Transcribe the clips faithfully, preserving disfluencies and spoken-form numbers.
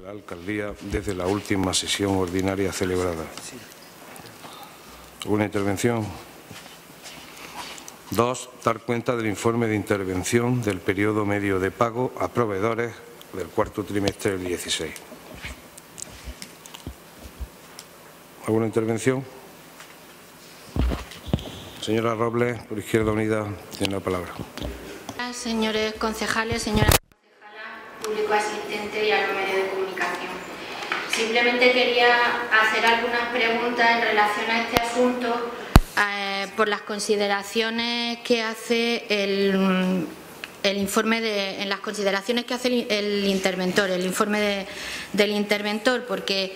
de la Alcaldía desde la última sesión ordinaria celebrada. ¿Alguna intervención? Dos, dar cuenta del informe de intervención del periodo medio de pago a proveedores del cuarto trimestre del dieciséis. ¿Alguna intervención? Señora Robles, por Izquierda Unida, tiene la palabra. Señores concejales, señora concejala, público asistente y a los medios de comunicación. Simplemente quería hacer algunas preguntas en relación a este asunto eh, por las consideraciones que hace el, el informe de, en las consideraciones que hace el, el interventor, el informe de, del interventor, porque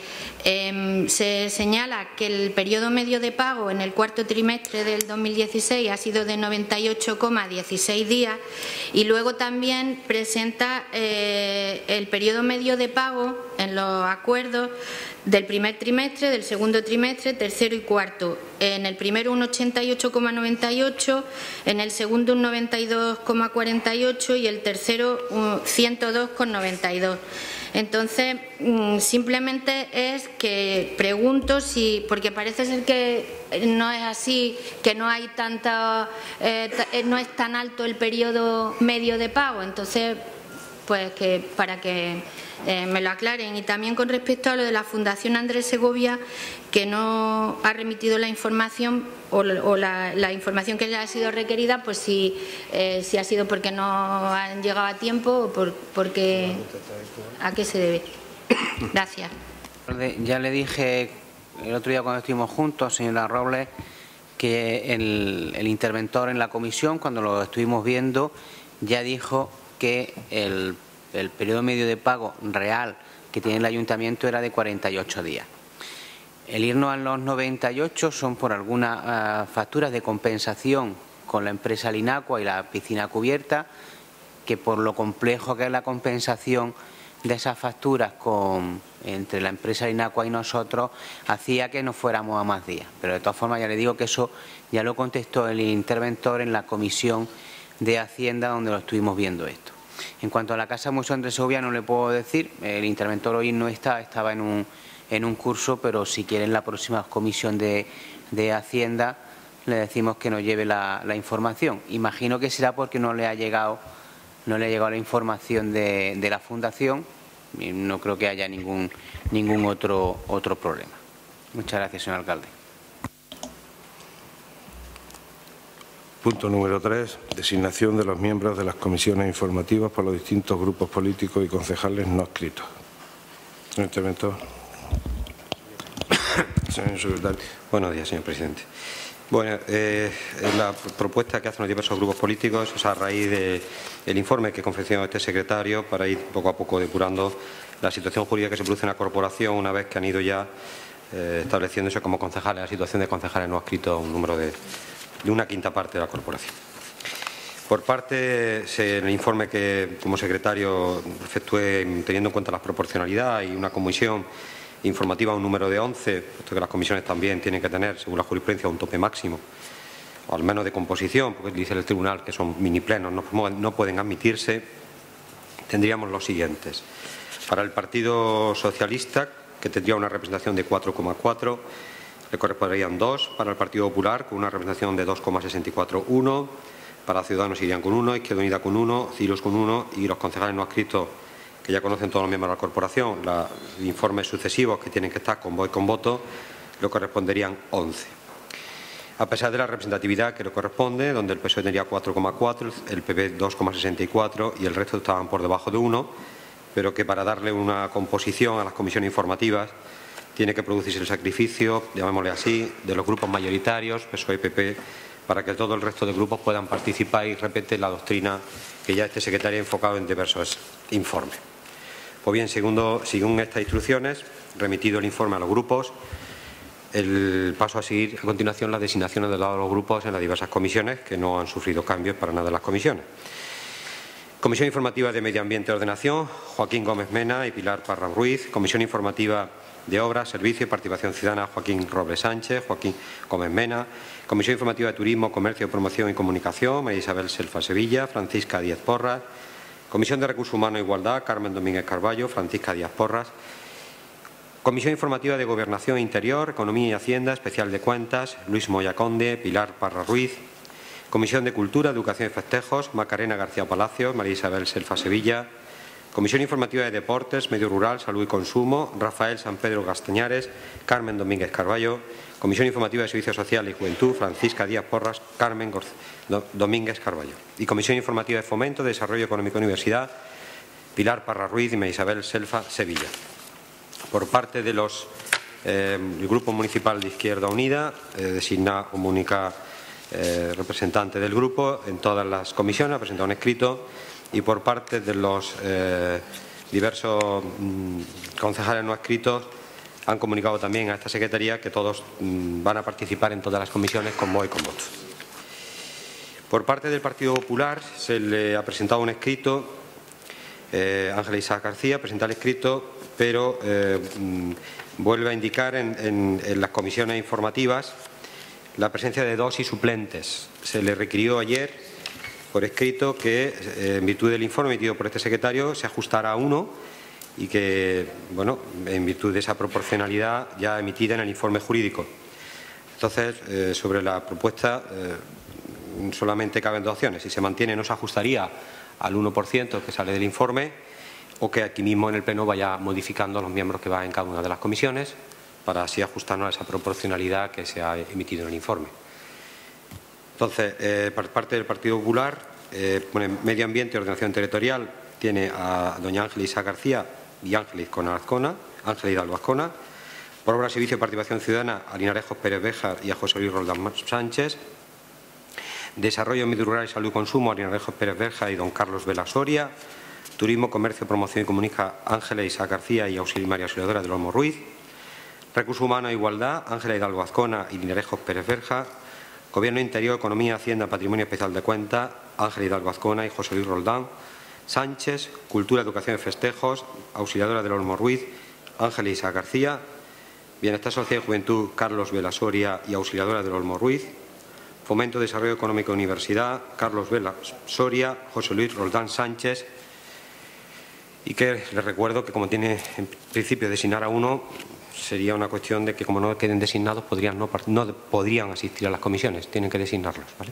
eh, se señala que el periodo medio de pago en el cuarto trimestre del dos mil dieciséis ha sido de noventa y ocho coma dieciséis días y luego también presenta eh, el periodo medio de pago en los acuerdos del primer trimestre, del segundo trimestre, tercero y cuarto. En el primero un ochenta y ocho coma noventa y ocho, en el segundo un noventa y dos coma cuarenta y ocho y el tercero un ciento dos coma noventa y dos. Entonces, simplemente es que pregunto si, porque parece ser que no es así, que no hay tanta, eh, no es tan alto el periodo medio de pago. Entonces, pues que para que eh, me lo aclaren. Y también con respecto a lo de la Fundación Andrés Segovia, que no ha remitido la información o, o la, la información que le ha sido requerida, pues si, eh, si ha sido porque no han llegado a tiempo o por, porque a qué se debe. Gracias. Ya le dije el otro día cuando estuvimos juntos, señora Robles, que el, el interventor en la comisión, cuando lo estuvimos viendo, ya dijo que el, el periodo medio de pago real que tiene el ayuntamiento era de cuarenta y ocho días. El irnos a los noventa y ocho son por algunas uh, facturas de compensación con la empresa Linacua y la piscina cubierta, que por lo complejo que es la compensación de esas facturas con, entre la empresa Linacua y nosotros, hacía que nos fuéramos a más días. Pero de todas formas ya le digo que eso ya lo contestó el interventor en la comisión de Hacienda, donde lo estuvimos viendo esto. En cuanto a la Casa Museo Andrés Segovia, no le puedo decir, el interventor hoy no está, estaba en un, en un curso, pero si quiere en la próxima comisión de, de Hacienda le decimos que nos lleve la, la información. Imagino que será porque no le ha llegado, no le ha llegado la información de, de la Fundación y no creo que haya ningún, ningún otro, otro problema. Muchas gracias, señor alcalde. Punto número tres. Designación de los miembros de las comisiones informativas por los distintos grupos políticos y concejales no adscritos. Señor interventor. Señor secretario. Buenos días, señor presidente. Bueno, eh, la propuesta que hacen los diversos grupos políticos es a raíz del informe que confeccionó este secretario para ir poco a poco depurando la situación jurídica que se produce en la corporación una vez que han ido ya eh, estableciéndose como concejales, la situación de concejales no adscritos, un número de... de una quinta parte de la corporación. Por parte, en el informe que como secretario efectué teniendo en cuenta la proporcionalidad y una comisión informativa un número de once, puesto que las comisiones también tienen que tener, según la jurisprudencia, un tope máximo, o al menos de composición, porque dice el tribunal que son mini plenos, no, no pueden admitirse, tendríamos los siguientes. Para el Partido Socialista, que tendría una representación de cuatro coma cuatro, le corresponderían dos, para el Partido Popular con una representación de dos coma sesenta y cuatro, uno, para Ciudadanos irían con uno, Izquierda Unida con uno, Ciros con uno y los concejales no adscritos, que ya conocen todos los miembros de la corporación, los informes sucesivos que tienen que estar con voz y con voto, le corresponderían once. A pesar de la representatividad que le corresponde, donde el P S O E tendría cuatro coma cuatro, el P P dos coma sesenta y cuatro y el resto estaban por debajo de uno, pero que para darle una composición a las comisiones informativas tiene que producirse el sacrificio, llamémosle así, de los grupos mayoritarios, P S O E y P P, para que todo el resto de grupos puedan participar y repetir la doctrina que ya este secretario ha enfocado en diversos informes. Pues bien, segundo, según estas instrucciones, remitido el informe a los grupos, el paso a seguir a continuación las designaciones de los grupos en las diversas comisiones, que no han sufrido cambios para nada en las comisiones. Comisión Informativa de Medio Ambiente y Ordenación, Joaquín Gómez Mena y Pilar Parra Ruiz. Comisión Informativa de Obras, Servicios y Participación Ciudadana, Joaquín Robles Sánchez, Joaquín Gómez Mena. Comisión Informativa de Turismo, Comercio, Promoción y Comunicación, María Isabel Selfa Sevilla, Francisca Díez Porras. Comisión de Recursos Humanos e Igualdad, Carmen Domínguez Carballo, Francisca Díaz Porras. Comisión Informativa de Gobernación e Interior, Economía y Hacienda, Especial de Cuentas, Luis Moya Conde, Pilar Parra Ruiz. Comisión de Cultura, Educación y Festejos, Macarena García Palacios, María Isabel Selfa Sevilla. Comisión Informativa de Deportes, Medio Rural, Salud y Consumo, Rafael San Pedro Castañares, Carmen Domínguez Carballo. Comisión Informativa de Servicios Sociales y Juventud, Francisca Díaz Porras, Carmen Domínguez Carballo. Y Comisión Informativa de Fomento, Desarrollo Económico y Universidad, Pilar Parra Ruiz y María Isabel Selfa Sevilla. Por parte de los eh, el Grupo Municipal de Izquierda Unida, eh, designa como única eh, representante del grupo en todas las comisiones, ha presentado un escrito, y por parte de los eh, diversos mm, concejales no escritos han comunicado también a esta Secretaría que todos mm, van a participar en todas las comisiones con voz y con voto. Por parte del Partido Popular se le ha presentado un escrito, eh, Ángela Isaac García presenta el escrito, pero eh, vuelve a indicar en, en, en las comisiones informativas la presencia de dos y suplentes. Se le requirió ayer por escrito que, eh, en virtud del informe emitido por este secretario, se ajustara a uno y que, bueno, en virtud de esa proporcionalidad ya emitida en el informe jurídico. Entonces, eh, sobre la propuesta eh, solamente caben dos opciones. Si se mantiene, no se ajustaría al uno por ciento que sale del informe, o que aquí mismo en el Pleno vaya modificando los miembros que van en cada una de las comisiones para así ajustarnos a esa proporcionalidad que se ha emitido en el informe. Entonces, eh, por parte del Partido Popular, eh, pone Medio Ambiente y Ordenación Territorial, tiene a doña Ángela Isaac García y Ángeles Azcona, Ángela Hidalgo Azcona. Por Obra, Servicio y Participación Ciudadana, a Linarejos Pérez Béjar y a José Luis Roldán Sánchez. Desarrollo Medio Rural y Salud y Consumo, a Linarejos Pérez Béjar y don Carlos Vela Soria. Turismo, Comercio, Promoción y Comunica, Ángela Isaac García y Auxiliar María Auxiliadora del Olmo Ruiz. Recursos Humanos e Igualdad, Ángela Hidalgo Azcona y Linarejos Pérez Berja. Gobierno Interior, Economía, Hacienda, Patrimonio Especial de Cuentas, Ángela Hidalgo Azcona y José Luis Roldán Sánchez. Cultura, Educación y Festejos, Auxiliadora del Olmo Ruiz, Ángela Isaac García. Bienestar Social y Juventud, Carlos Vela Soria y Auxiliadora del Olmo Ruiz. Fomento, Desarrollo Económico y Universidad, Carlos Vela Soria, José Luis Roldán Sánchez. Y que les recuerdo que, como tiene en principio designar a uno, sería una cuestión de que, como no queden designados, podrían no, no podrían asistir a las comisiones. Tienen que designarlos, ¿vale?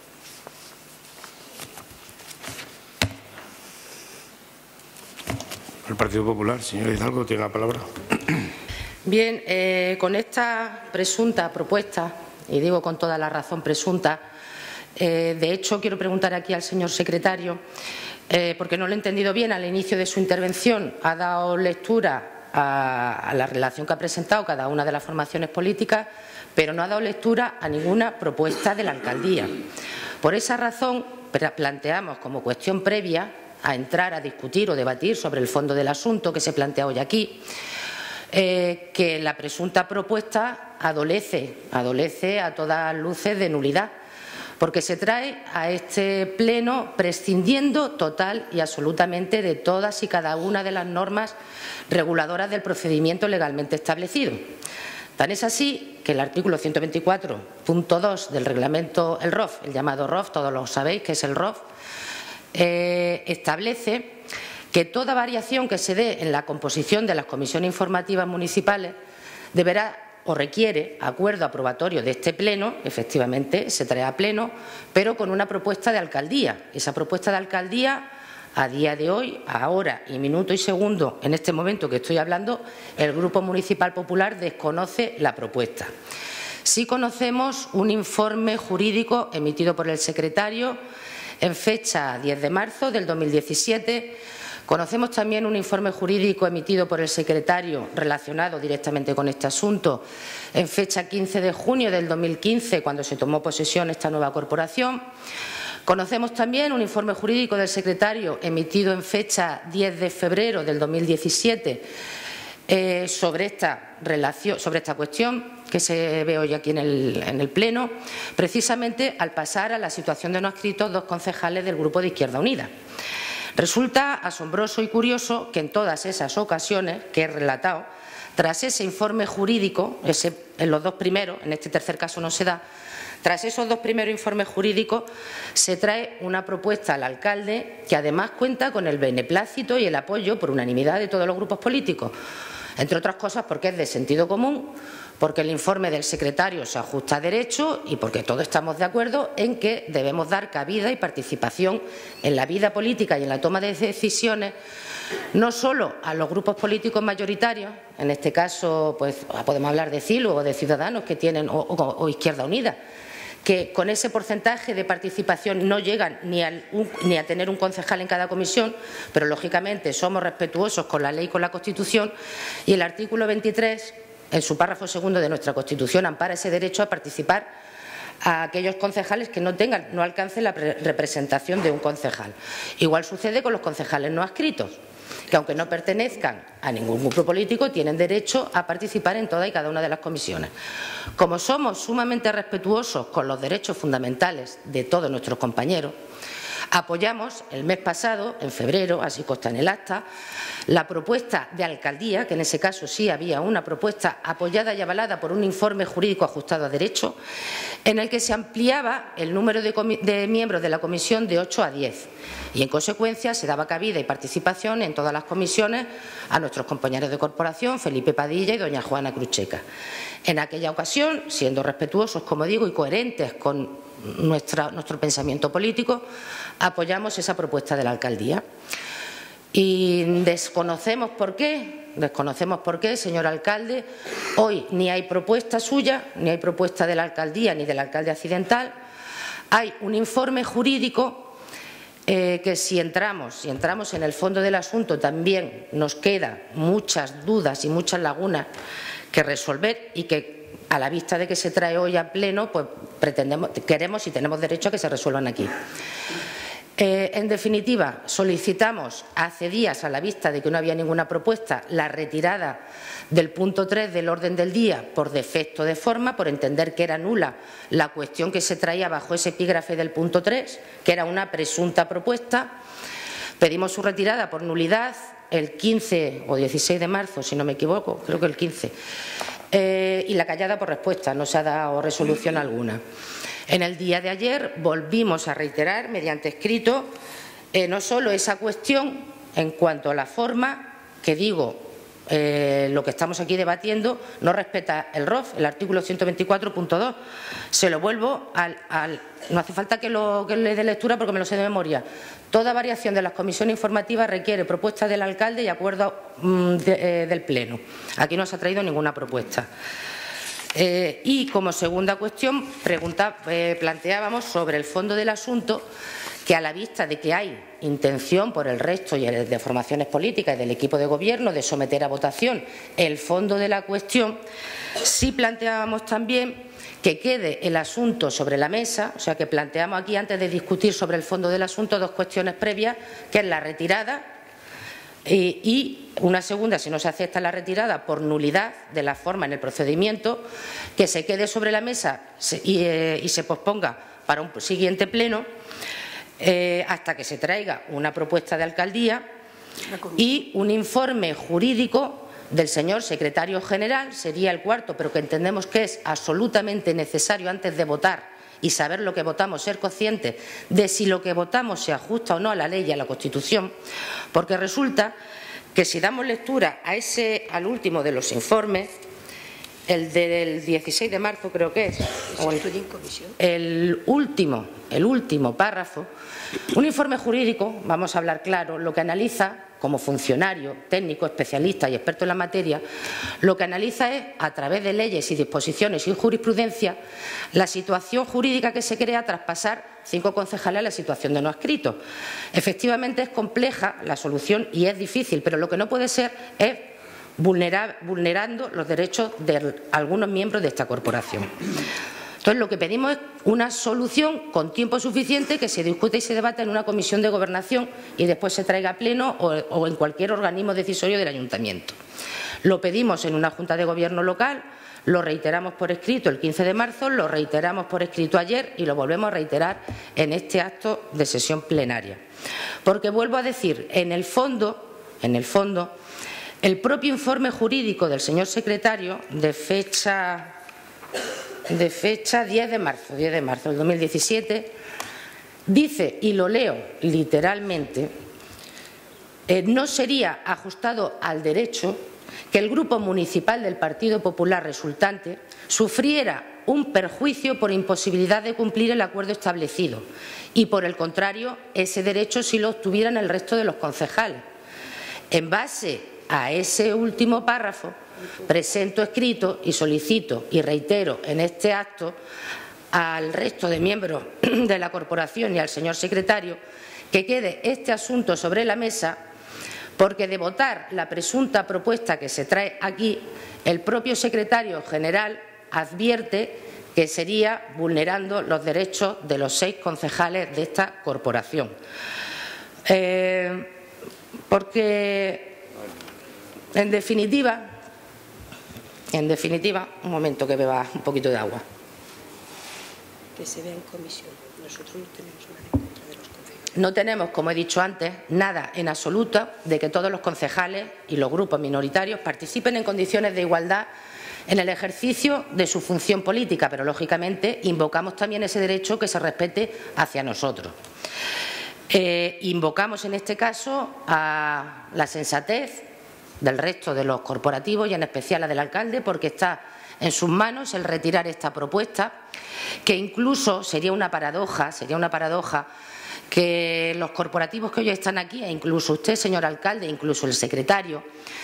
El Partido Popular, señor Hidalgo, tiene la palabra. Bien, eh, con esta presunta propuesta, y digo con toda la razón presunta, eh, de hecho quiero preguntar aquí al señor secretario, Eh, porque no lo he entendido bien al inicio de su intervención, ha dado lectura a, a la relación que ha presentado cada una de las formaciones políticas, pero no ha dado lectura a ninguna propuesta de la alcaldía. Por esa razón, planteamos como cuestión previa a entrar a discutir o debatir sobre el fondo del asunto que se plantea hoy aquí, eh, que la presunta propuesta adolece, adolece a todas luces de nulidad, porque se trae a este pleno prescindiendo total y absolutamente de todas y cada una de las normas reguladoras del procedimiento legalmente establecido. Tan es así que el artículo ciento veinticuatro punto dos del reglamento, el R O F, el llamado R O F, todos lo sabéis que es el R O F, eh, establece que toda variación que se dé en la composición de las comisiones informativas municipales deberá o requiere acuerdo aprobatorio de este pleno, efectivamente se trae a pleno, pero con una propuesta de alcaldía. Esa propuesta de alcaldía, a día de hoy, ahora y minuto y segundo, en este momento que estoy hablando, el Grupo Municipal Popular desconoce la propuesta. Sí conocemos un informe jurídico emitido por el secretario en fecha diez de marzo del dos mil diecisiete. Conocemos también un informe jurídico emitido por el secretario relacionado directamente con este asunto en fecha quince de junio del dos mil quince, cuando se tomó posesión esta nueva corporación. Conocemos también un informe jurídico del secretario emitido en fecha diez de febrero del dos mil diecisiete eh, sobre, esta relación, sobre esta cuestión que se ve hoy aquí en el, en el Pleno, precisamente al pasar a la situación de no adscritos dos concejales del Grupo de Izquierda Unida. Resulta asombroso y curioso que en todas esas ocasiones que he relatado tras ese informe jurídico, ese, en los dos primeros, en este tercer caso no se da, tras esos dos primeros informes jurídicos se trae una propuesta al alcalde que además cuenta con el beneplácito y el apoyo por unanimidad de todos los grupos políticos, entre otras cosas porque es de sentido común, porque el informe del secretario se ajusta a derecho y porque todos estamos de acuerdo en que debemos dar cabida y participación en la vida política y en la toma de decisiones no solo a los grupos políticos mayoritarios, en este caso pues podemos hablar de CILU o de Ciudadanos que tienen, o, o, o Izquierda Unida, que con ese porcentaje de participación no llegan ni, al, un, ni a tener un concejal en cada comisión, pero lógicamente somos respetuosos con la ley y con la Constitución, y el artículo veintitrés, en su párrafo segundo de nuestra Constitución, ampara ese derecho a participar a aquellos concejales que no tengan, no alcancen la representación de un concejal. Igual sucede con los concejales no adscritos, que aunque no pertenezcan a ningún grupo político, tienen derecho a participar en toda y cada una de las comisiones. Como somos sumamente respetuosos con los derechos fundamentales de todos nuestros compañeros, apoyamos el mes pasado, en febrero, así consta en el acta, la propuesta de alcaldía, que en ese caso sí había una propuesta apoyada y avalada por un informe jurídico ajustado a derecho, en el que se ampliaba el número de, de miembros de la comisión de ocho a diez y, en consecuencia, se daba cabida y participación en todas las comisiones a nuestros compañeros de corporación, Felipe Padilla y doña Juana Crucheca. En aquella ocasión, siendo respetuosos, como digo, y coherentes con nuestra, nuestro pensamiento político, apoyamos esa propuesta de la alcaldía. Y desconocemos por qué, desconocemos por qué, señor alcalde, hoy ni hay propuesta suya, ni hay propuesta de la alcaldía ni del alcalde accidental. Hay un informe jurídico eh, que si entramos, si entramos en el fondo del asunto también nos quedan muchas dudas y muchas lagunas que resolver y que a la vista de que se trae hoy a pleno, pues pretendemos, queremos y tenemos derecho a que se resuelvan aquí. Eh, en definitiva, solicitamos hace días, a la vista de que no había ninguna propuesta, la retirada del punto tres del orden del día por defecto de forma, por entender que era nula la cuestión que se traía bajo ese epígrafe del punto tres, que era una presunta propuesta. Pedimos su retirada por nulidad el quince o dieciséis de marzo, si no me equivoco, creo que el quince, eh, y la callada por respuesta, no se ha dado resolución alguna. En el día de ayer volvimos a reiterar mediante escrito eh, no solo esa cuestión en cuanto a la forma, que digo, eh, lo que estamos aquí debatiendo no respeta el R O F, el artículo ciento veinticuatro punto dos. Se lo vuelvo al, al… No hace falta que, lo, que le dé lectura porque me lo sé de memoria. Toda variación de las comisiones informativas requiere propuesta del alcalde y acuerdo mm, de, eh, del Pleno. Aquí no se ha traído ninguna propuesta. Eh, y como segunda cuestión pregunta, eh, planteábamos sobre el fondo del asunto, que a la vista de que hay intención por el resto y de formaciones políticas y del equipo de gobierno de someter a votación el fondo de la cuestión, sí planteábamos también que quede el asunto sobre la mesa, o sea que planteamos aquí, antes de discutir sobre el fondo del asunto, dos cuestiones previas, que es la retirada eh, y una segunda, si no se acepta la retirada por nulidad de la forma en el procedimiento, que se quede sobre la mesa y, eh, y se posponga para un siguiente pleno eh, hasta que se traiga una propuesta de alcaldía y un informe jurídico del señor secretario general, sería el cuarto, pero que entendemos que es absolutamente necesario antes de votar y saber lo que votamos, ser conscientes de si lo que votamos se ajusta o no a la ley y a la Constitución, porque resulta que si damos lectura a ese, al último de los informes, el del dieciséis de marzo creo que es, o el, el, último, el último párrafo, un informe jurídico, vamos a hablar claro, lo que analiza, como funcionario, técnico, especialista y experto en la materia, lo que analiza es, a través de leyes y disposiciones y jurisprudencia, la situación jurídica que se crea tras pasar cinco concejales a la situación de no adscritos. Efectivamente es compleja la solución y es difícil, pero lo que no puede ser es vulnerar, vulnerando los derechos de algunos miembros de esta corporación. Entonces, lo que pedimos es una solución con tiempo suficiente, que se discute y se debata en una comisión de gobernación y después se traiga a pleno o, o en cualquier organismo decisorio del ayuntamiento. Lo pedimos en una junta de gobierno local, lo reiteramos por escrito el quince de marzo, lo reiteramos por escrito ayer y lo volvemos a reiterar en este acto de sesión plenaria. Porque vuelvo a decir, en el fondo, en el fondo, El propio informe jurídico del señor secretario, de fecha, de fecha diez de marzo, diez de marzo del dos mil diecisiete, dice, y lo leo literalmente, eh, no sería ajustado al derecho que el Grupo Municipal del Partido Popular resultante sufriera un perjuicio por imposibilidad de cumplir el acuerdo establecido y, por el contrario, ese derecho sí lo obtuvieran el resto de los concejales. En base a ese último párrafo, presento escrito y solicito y reitero en este acto al resto de miembros de la corporación y al señor secretario que quede este asunto sobre la mesa, porque de votar la presunta propuesta que se trae aquí, el propio secretario general advierte que sería vulnerando los derechos de los seis concejales de esta corporación. Eh, porque, en definitiva, en definitiva, un momento que beba un poquito de agua. Que se vea en comisión. Nosotros no tenemos nada en contra de los concejales. No tenemos, como he dicho antes, nada en absoluto de que todos los concejales y los grupos minoritarios participen en condiciones de igualdad en el ejercicio de su función política, pero lógicamente invocamos también ese derecho que se respete hacia nosotros. Eh, invocamos en este caso a la sensatez del resto de los corporativos y en especial la del alcalde, porque está en sus manos el retirar esta propuesta, que incluso sería una paradoja, sería una paradoja que los corporativos que hoy están aquí, e incluso usted, señor alcalde, incluso el secretario,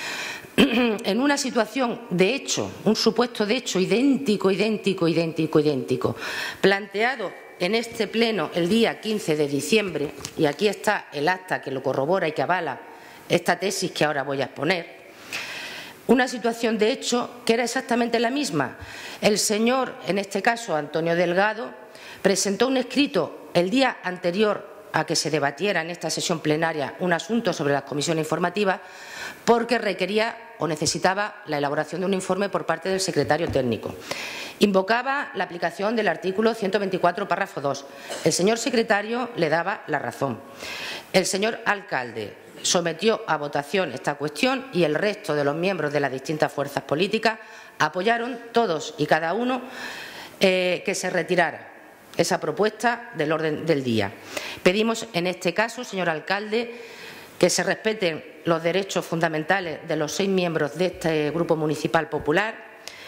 en una situación de hecho, un supuesto de hecho idéntico, idéntico, idéntico, idéntico, planteado en este pleno el día quince de diciembre, y aquí está el acta que lo corrobora y que avala esta tesis que ahora voy a exponer, una situación de hecho que era exactamente la misma. El señor, en este caso Antonio Delgado, presentó un escrito el día anterior a que se debatiera en esta sesión plenaria un asunto sobre las comisiones informativas, porque requería o necesitaba la elaboración de un informe por parte del secretario técnico. Invocaba la aplicación del artículo ciento veinticuatro, párrafo dos. El señor secretario le daba la razón. El señor alcalde sometió a votación esta cuestión y el resto de los miembros de las distintas fuerzas políticas apoyaron todos y cada uno eh, que se retirara esa propuesta del orden del día. Pedimos en este caso, señor alcalde, que se respeten los derechos fundamentales de los seis miembros de este Grupo Municipal Popular,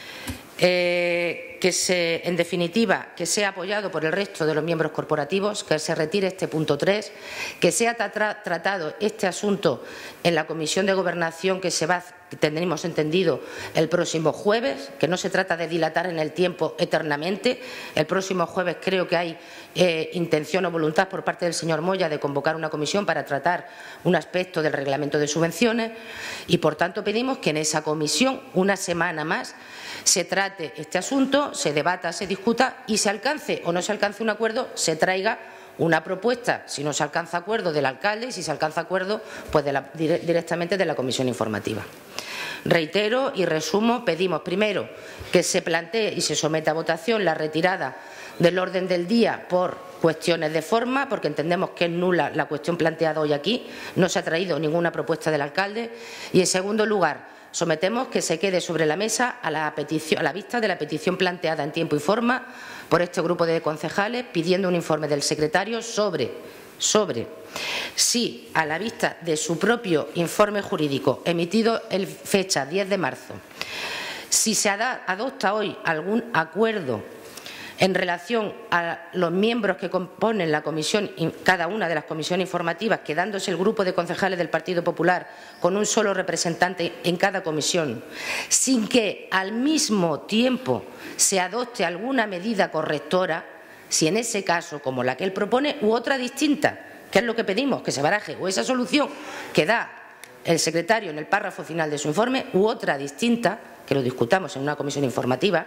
eh, que se, en definitiva, que sea apoyado por el resto de los miembros corporativos, que se retire este punto tres, que sea tra tratado este asunto en la Comisión de Gobernación que se va, que tendremos entendido, el próximo jueves, que no se trata de dilatar en el tiempo eternamente. El próximo jueves creo que hay eh, intención o voluntad por parte del señor Moya de convocar una comisión para tratar un aspecto del reglamento de subvenciones y, por tanto, pedimos que en esa comisión, una semana más, se trate este asunto, se debata, se discuta y se alcance o no se alcance un acuerdo, se traiga una propuesta, si no se alcanza acuerdo, del alcalde y si se alcanza acuerdo, pues de la, directamente de la comisión informativa. Reitero y resumo, pedimos primero que se plantee y se someta a votación la retirada del orden del día por cuestiones de forma, porque entendemos que es nula la cuestión planteada hoy aquí, no se ha traído ninguna propuesta del alcalde y, en segundo lugar, sometemos que se quede sobre la mesa a la, petición, a la vista de la petición planteada en tiempo y forma por este grupo de concejales pidiendo un informe del secretario sobre, sobre si, a la vista de su propio informe jurídico emitido en fecha diez de marzo, si se adopta hoy algún acuerdo en relación a los miembros que componen la comisión, cada una de las comisiones informativas, quedándose el grupo de concejales del Partido Popular con un solo representante en cada comisión, sin que al mismo tiempo se adopte alguna medida correctora, si en ese caso, como la que él propone, u otra distinta, que es lo que pedimos, que se baraje o esa solución que da el secretario en el párrafo final de su informe, u otra distinta, que lo discutamos en una comisión informativa,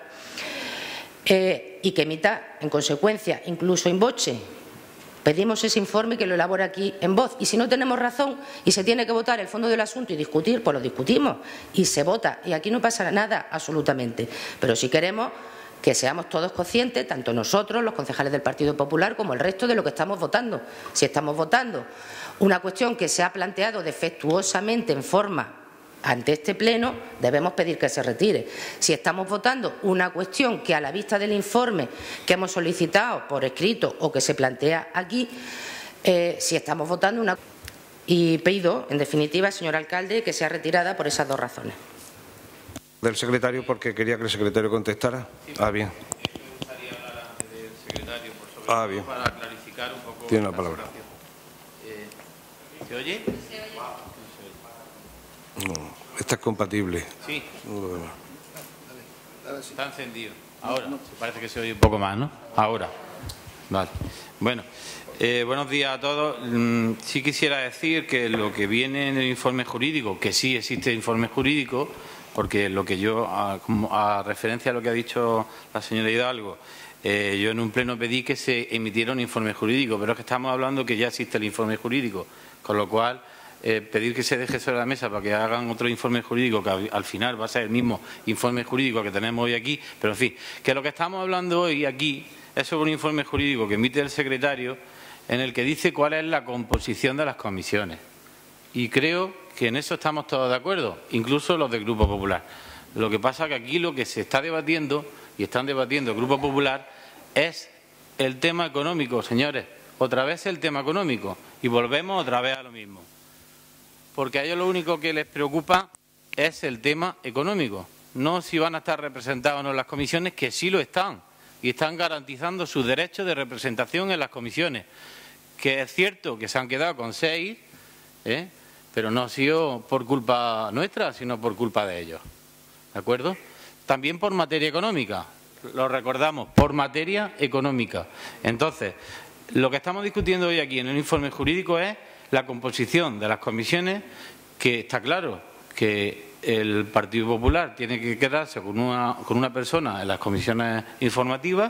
Eh, y que emita, en consecuencia, incluso in voce. Pedimos ese informe que lo elabore aquí en voz. Y si no tenemos razón y se tiene que votar el fondo del asunto y discutir, pues lo discutimos y se vota. Y aquí no pasa nada absolutamente. Pero si queremos que seamos todos conscientes, tanto nosotros, los concejales del Partido Popular, como el resto de lo que estamos votando. Si estamos votando una cuestión que se ha planteado defectuosamente en forma ante este Pleno debemos pedir que se retire. Si estamos votando una cuestión que a la vista del informe que hemos solicitado por escrito o que se plantea aquí, eh, si estamos votando una... Y pido, en definitiva, señor alcalde, que sea retirada por esas dos razones. Del secretario, porque quería que el secretario contestara. Ah, bien. Ah, bien. Para clarificar un poco. Tiene la palabra. Eh, ¿Se oye? No, esta es compatible. Sí. No. Está encendido. Ahora. Parece que se oye un poco más, ¿no? Ahora. Vale. Bueno. Eh, buenos días a todos. Mm, sí quisiera decir que lo que viene en el informe jurídico, que sí existe informe jurídico, porque lo que yo, a, a referencia a lo que ha dicho la señora Hidalgo, eh, yo en un pleno pedí que se emitiera un informe jurídico, pero es que estamos hablando que ya existe el informe jurídico, con lo cual eh, pedir que se deje sobre la mesa para que hagan otro informe jurídico, que al, al final va a ser el mismo informe jurídico que tenemos hoy aquí, pero en fin, que lo que estamos hablando hoy aquí es sobre un informe jurídico que emite el secretario, en el que dice cuál es la composición de las comisiones. Y creo que en eso estamos todos de acuerdo, incluso los del Grupo Popular. Lo que pasa es que aquí lo que se está debatiendo, y están debatiendo el Grupo Popular, es el tema económico, señores. Otra vez el tema económico. Y volvemos otra vez a lo mismo. Porque a ellos lo único que les preocupa es el tema económico. No si van a estar representados o no en las comisiones, que sí lo están. Y están garantizando sus derechos de representación en las comisiones. Que es cierto que se han quedado con seis, ¿eh? pero no ha sido por culpa nuestra, sino por culpa de ellos. ¿De acuerdo? También por materia económica, lo recordamos, por materia económica. Entonces, lo que estamos discutiendo hoy aquí en el informe jurídico es la composición de las comisiones, que está claro que el Partido Popular tiene que quedarse con una, con una persona en las comisiones informativas.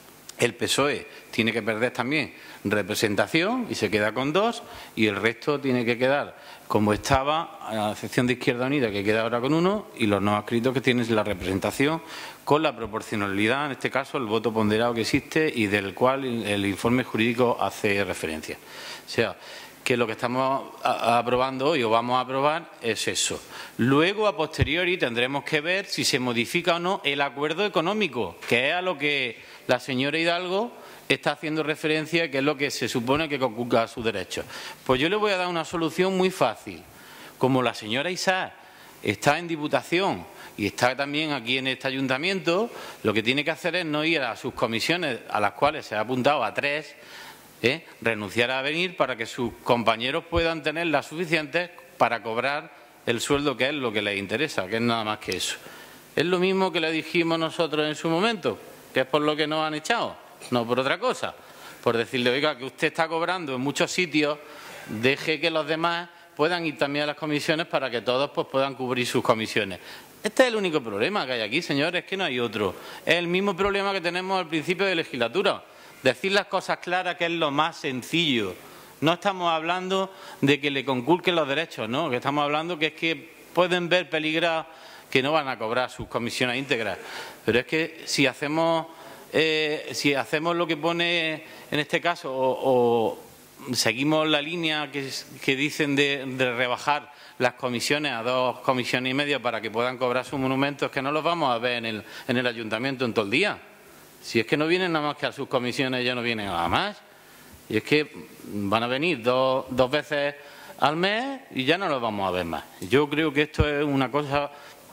El P S O E tiene que perder también representación y se queda con dos, y el resto tiene que quedar como estaba, a la excepción de Izquierda Unida, que queda ahora con uno, y los no adscritos que tienen la representación con la proporcionalidad, en este caso el voto ponderado que existe y del cual el informe jurídico hace referencia. O sea, que lo que estamos aprobando hoy o vamos a aprobar es eso. Luego, a posteriori, tendremos que ver si se modifica o no el acuerdo económico, que es a lo que la señora Hidalgo está haciendo referencia, que es lo que se supone que conculca sus derechos. Pues yo le voy a dar una solución muy fácil. Como la señora Isaac está en Diputación y está también aquí en este ayuntamiento, lo que tiene que hacer es no ir a sus comisiones, a las cuales se ha apuntado a tres, ¿eh? renunciar a venir para que sus compañeros puedan tener las suficientes para cobrar el sueldo, que es lo que les interesa, que es nada más que eso. Es lo mismo que le dijimos nosotros en su momento, que es por lo que nos han echado, no por otra cosa. Por decirle, oiga, que usted está cobrando en muchos sitios, deje que los demás puedan ir también a las comisiones para que todos pues, puedan cubrir sus comisiones. Este es el único problema que hay aquí, señores, es que no hay otro. Es el mismo problema que tenemos al principio de legislatura. Decir las cosas claras, que es lo más sencillo. No estamos hablando de que le conculquen los derechos, no, que estamos hablando que es que pueden ver peligrar que no van a cobrar sus comisiones íntegras. Pero es que si hacemos, eh, si hacemos lo que pone en este caso o, o seguimos la línea que, que dicen de, de rebajar las comisiones a dos comisiones y media para que puedan cobrar sus monumentos, que no los vamos a ver en el, en el ayuntamiento en todo el día. Si es que no vienen nada más que a sus comisiones, ya no vienen nada más. Y es que van a venir dos, dos veces al mes y ya no los vamos a ver más. Yo creo que esto es una cosa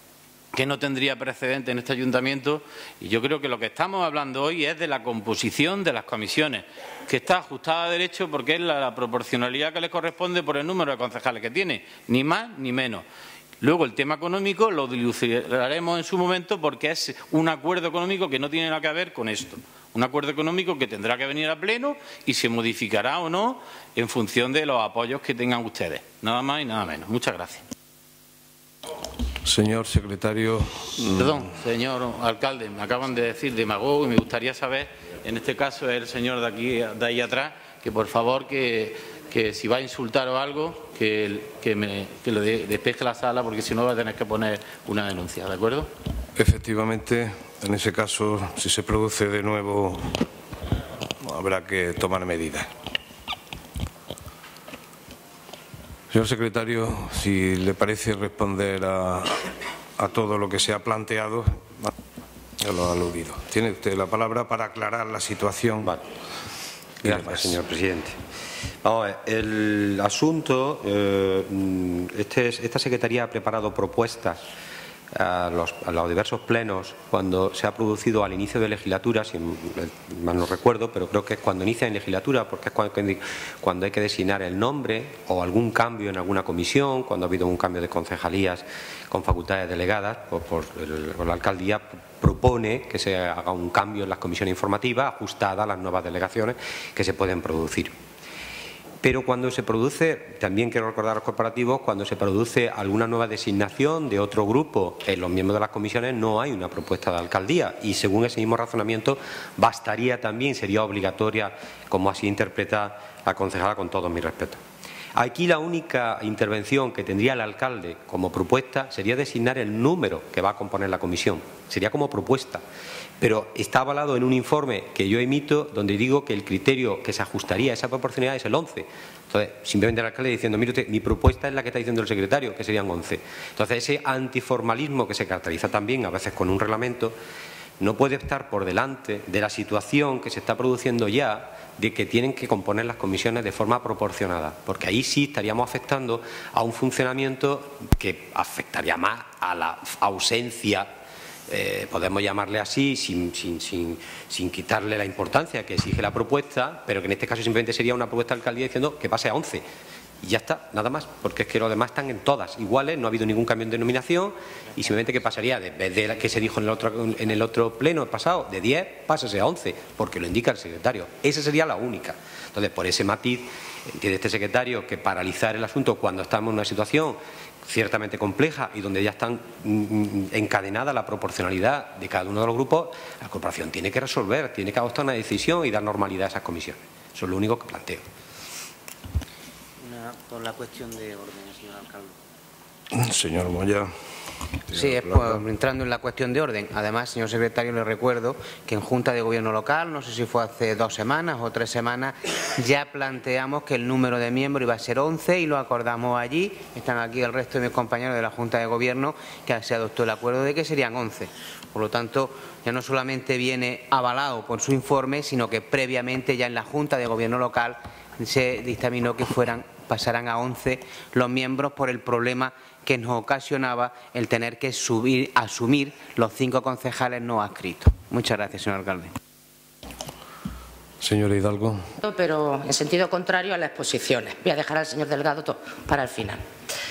que no tendría precedente en este ayuntamiento, y yo creo que lo que estamos hablando hoy es de la composición de las comisiones, que está ajustada a derecho porque es la, la proporcionalidad que les corresponde por el número de concejales que tiene, ni más ni menos. Luego el tema económico lo dilucidaremos en su momento porque es un acuerdo económico que no tiene nada que ver con esto. Un acuerdo económico que tendrá que venir a pleno y se modificará o no en función de los apoyos que tengan ustedes. Nada más y nada menos. Muchas gracias. Señor secretario. Perdón, señor alcalde, me acaban de decir demagogo y me gustaría saber, en este caso es el señor de aquí, de ahí atrás, que por favor que, que si va a insultar o algo, que, que, me, que lo de, despeje la sala, porque si no va a tener que poner una denuncia, ¿de acuerdo? Efectivamente, en ese caso, si se produce de nuevo, habrá que tomar medidas. Señor secretario, si le parece responder a, a todo lo que se ha planteado, ya lo ha aludido. Tiene usted la palabra para aclarar la situación. Vale. Gracias, señor presidente. Vamos a ver, el asunto, eh, este, esta Secretaría ha preparado propuestas a los, a los diversos plenos cuando se ha producido al inicio de legislatura, si mal no recuerdo, pero creo que es cuando inicia en legislatura, porque es cuando, cuando hay que designar el nombre o algún cambio en alguna comisión, cuando ha habido un cambio de concejalías con facultades delegadas por, por, el, por la alcaldía, propone que se haga un cambio en las comisiones informativas ajustada a las nuevas delegaciones que se pueden producir. Pero cuando se produce, también quiero recordar a los corporativos, cuando se produce alguna nueva designación de otro grupo en los miembros de las comisiones, no hay una propuesta de alcaldía y según ese mismo razonamiento bastaría también, sería obligatoria, como así interpreta la concejala, con todo mi respeto. Aquí la única intervención que tendría el alcalde como propuesta sería designar el número que va a componer la comisión. Sería como propuesta. Pero está avalado en un informe que yo emito donde digo que el criterio que se ajustaría a esa proporcionalidad es el once. Entonces, simplemente el alcalde diciendo, mire usted, mi propuesta es la que está diciendo el secretario, que serían once. Entonces, ese antiformalismo que se caracteriza también a veces con un reglamento no puede estar por delante de la situación que se está produciendo ya de que tienen que componer las comisiones de forma proporcionada, porque ahí sí estaríamos afectando a un funcionamiento que afectaría más a la ausencia, eh, podemos llamarle así, sin, sin, sin, sin quitarle la importancia que exige la propuesta, pero que en este caso simplemente sería una propuesta de alcaldía diciendo que pase a once. Y ya está, nada más, porque es que los demás están en todas iguales, no ha habido ningún cambio en denominación y simplemente que pasaría, de vez de la que se dijo en el otro, en el otro pleno pasado, de diez, pásase a once, porque lo indica el secretario. Esa sería la única. Entonces, por ese matiz, entiende este secretario que paralizar el asunto cuando estamos en una situación ciertamente compleja y donde ya están encadenada la proporcionalidad de cada uno de los grupos, la corporación tiene que resolver, tiene que adoptar una decisión y dar normalidad a esas comisiones. Eso es lo único que planteo. Por la cuestión de orden, señor alcalde. Señor Moya. Sí, es pues, entrando en la cuestión de orden. Además, señor secretario, le recuerdo que en Junta de Gobierno Local, no sé si fue hace dos semanas o tres semanas, ya planteamos que el número de miembros iba a ser once y lo acordamos allí. Están aquí el resto de mis compañeros de la Junta de Gobierno que se adoptó el acuerdo de que serían once. Por lo tanto, ya no solamente viene avalado por su informe, sino que previamente ya en la Junta de Gobierno Local se dictaminó que fueran pasarán a once los miembros por el problema que nos ocasionaba el tener que subir, asumir los cinco concejales no adscritos. Muchas gracias, señor alcalde. Señora Hidalgo. Pero en sentido contrario a las exposiciones. Voy a dejar al señor Delgado para el final.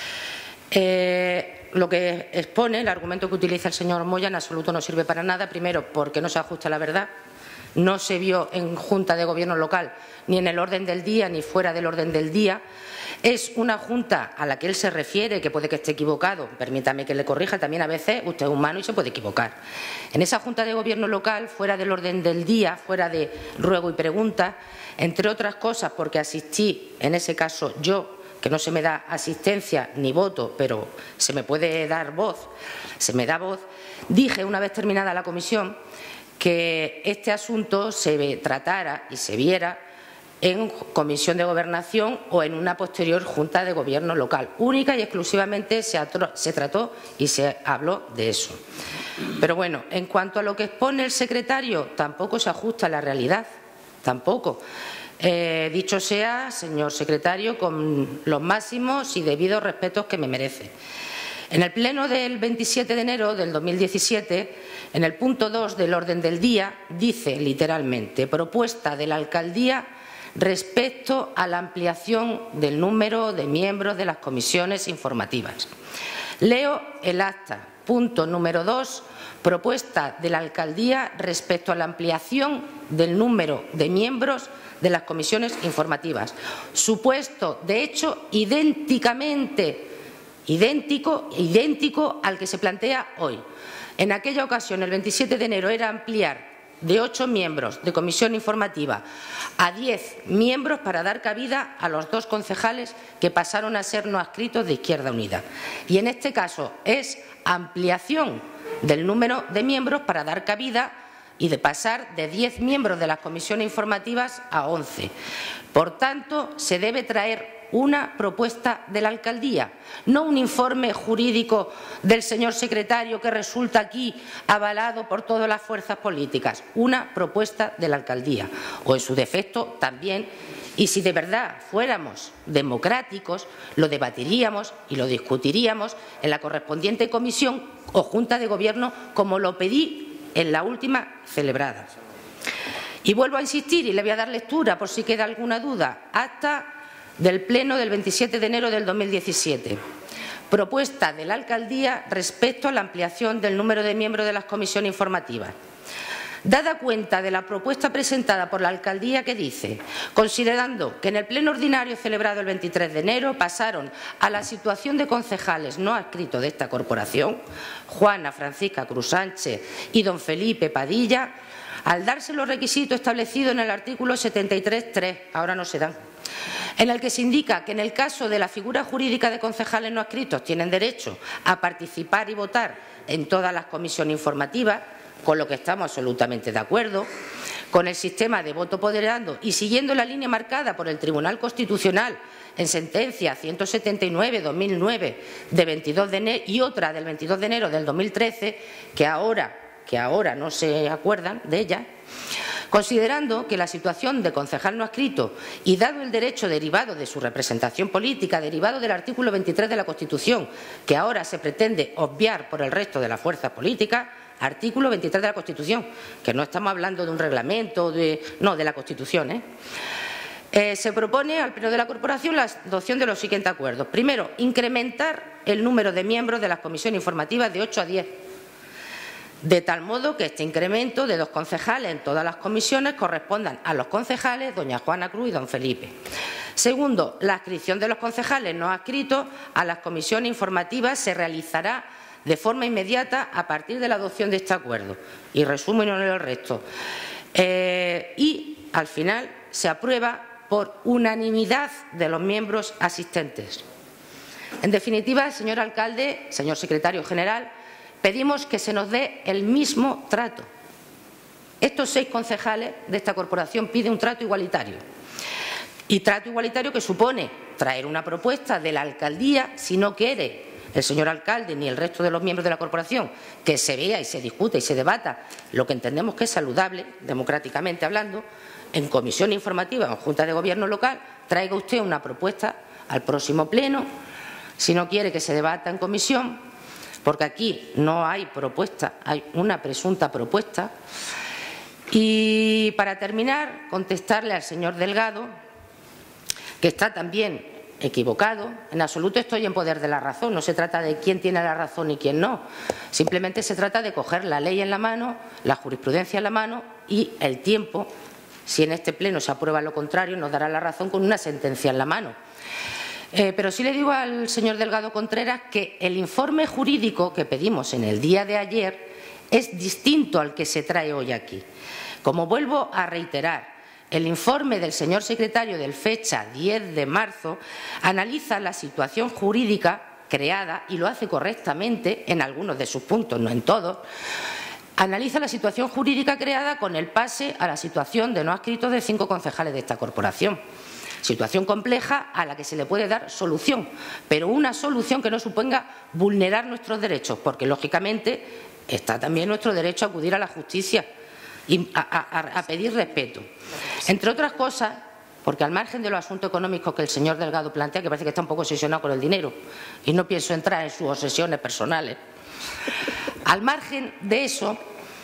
Eh, lo que expone, el argumento que utiliza el señor Moya en absoluto no sirve para nada. Primero, porque no se ajusta a la verdad. No se vio en Junta de Gobierno Local, ni en el orden del día, ni fuera del orden del día. Es una Junta a la que él se refiere, que puede que esté equivocado. Permítame que le corrija, también a veces usted es humano y se puede equivocar. En esa Junta de Gobierno Local, fuera del orden del día, fuera de ruego y pregunta, entre otras cosas porque asistí, en ese caso yo, que no se me da asistencia ni voto, pero se me puede dar voz, se me da voz, dije una vez terminada la comisión que este asunto se tratara y se viera en Comisión de Gobernación o en una posterior Junta de Gobierno Local. Única y exclusivamente se, se trató y se habló de eso. Pero bueno, en cuanto a lo que expone el secretario, tampoco se ajusta a la realidad, tampoco. Eh, dicho sea, señor secretario, con los máximos y debidos respetos que me merece. En el pleno del veintisiete de enero del dos mil diecisiete, en el punto dos del orden del día, dice literalmente propuesta de la alcaldía respecto a la ampliación del número de miembros de las comisiones informativas. Leo el acta, punto número dos, propuesta de la alcaldía respecto a la ampliación del número de miembros de las comisiones informativas. Supuesto, de hecho, idénticamente idéntico, idéntico al que se plantea hoy. En aquella ocasión, el veintisiete de enero, era ampliar de ocho miembros de comisión informativa a diez miembros para dar cabida a los dos concejales que pasaron a ser no adscritos de Izquierda Unida. Y en este caso es ampliación del número de miembros para dar cabida y de pasar de diez miembros de las comisiones informativas a once. Por tanto, se debe traer una propuesta de la alcaldía, no un informe jurídico del señor secretario que resulta aquí avalado por todas las fuerzas políticas, una propuesta de la alcaldía, o en su defecto también. Y si de verdad fuéramos democráticos, lo debatiríamos y lo discutiríamos en la correspondiente comisión o junta de gobierno, como lo pedí en la última celebrada. Y vuelvo a insistir, y le voy a dar lectura por si queda alguna duda, acta del Pleno del veintisiete de enero del dos mil diecisiete. Propuesta de la alcaldía respecto a la ampliación del número de miembros de las comisiones informativas. Dada cuenta de la propuesta presentada por la alcaldía que dice, considerando que en el pleno ordinario celebrado el veintitrés de enero pasaron a la situación de concejales no adscritos de esta corporación, Juana Francisca Cruz Sánchez y don Felipe Padilla, al darse los requisitos establecidos en el artículo setenta y tres punto tres, ahora no se dan, en el que se indica que en el caso de la figura jurídica de concejales no adscritos tienen derecho a participar y votar en todas las comisiones informativas, con lo que estamos absolutamente de acuerdo, con el sistema de voto ponderando y siguiendo la línea marcada por el Tribunal Constitucional en sentencia ciento setenta y nueve barra dos mil nueve de veintidós de enero y otra del veintidós de enero del dos mil trece, que ahora, que ahora no se acuerdan de ella, considerando que la situación de concejal no adscrito y dado el derecho derivado de su representación política, derivado del artículo veintitrés de la Constitución, que ahora se pretende obviar por el resto de las fuerzas políticas, artículo veintitrés de la Constitución, que no estamos hablando de un reglamento, de, no, de la Constitución, ¿eh? Eh, se propone al Pleno de la Corporación la adopción de los siguientes acuerdos. Primero, incrementar el número de miembros de las comisiones informativas de ocho a diez, de tal modo que este incremento de dos concejales en todas las comisiones correspondan a los concejales doña Juana Cruz y don Felipe. Segundo, la adscripción de los concejales no adscritos a las comisiones informativas se realizará de forma inmediata a partir de la adopción de este acuerdo. Y resumo y no leo el resto. Eh, y, al final, se aprueba por unanimidad de los miembros asistentes. En definitiva, señor alcalde, señor secretario general, pedimos que se nos dé el mismo trato. Estos seis concejales de esta corporación piden un trato igualitario. Y trato igualitario que supone traer una propuesta de la alcaldía, si no quiere el señor alcalde ni el resto de los miembros de la corporación, que se vea y se discute y se debata lo que entendemos que es saludable, democráticamente hablando, en comisión informativa o en junta de gobierno local, traiga usted una propuesta al próximo pleno, si no quiere que se debata en comisión, porque aquí no hay propuesta, hay una presunta propuesta. Y para terminar, contestarle al señor Delgado, que está también equivocado. En absoluto estoy en poder de la razón, no se trata de quién tiene la razón y quién no. Simplemente se trata de coger la ley en la mano, la jurisprudencia en la mano y el tiempo, si en este pleno se aprueba lo contrario, nos dará la razón con una sentencia en la mano. Eh, pero sí le digo al señor Delgado Contreras que el informe jurídico que pedimos en el día de ayer es distinto al que se trae hoy aquí. Como vuelvo a reiterar, el informe del señor secretario de fecha diez de marzo analiza la situación jurídica creada y lo hace correctamente en algunos de sus puntos, no en todos. Analiza la situación jurídica creada con el pase a la situación de no adscritos de cinco concejales de esta corporación. Situación compleja a la que se le puede dar solución, pero una solución que no suponga vulnerar nuestros derechos, porque lógicamente está también nuestro derecho a acudir a la justicia y a, a, a pedir respeto. Entre otras cosas, porque al margen de los asuntos económicos que el señor Delgado plantea, que parece que está un poco obsesionado con el dinero, y no pienso entrar en sus obsesiones personales, al margen de eso,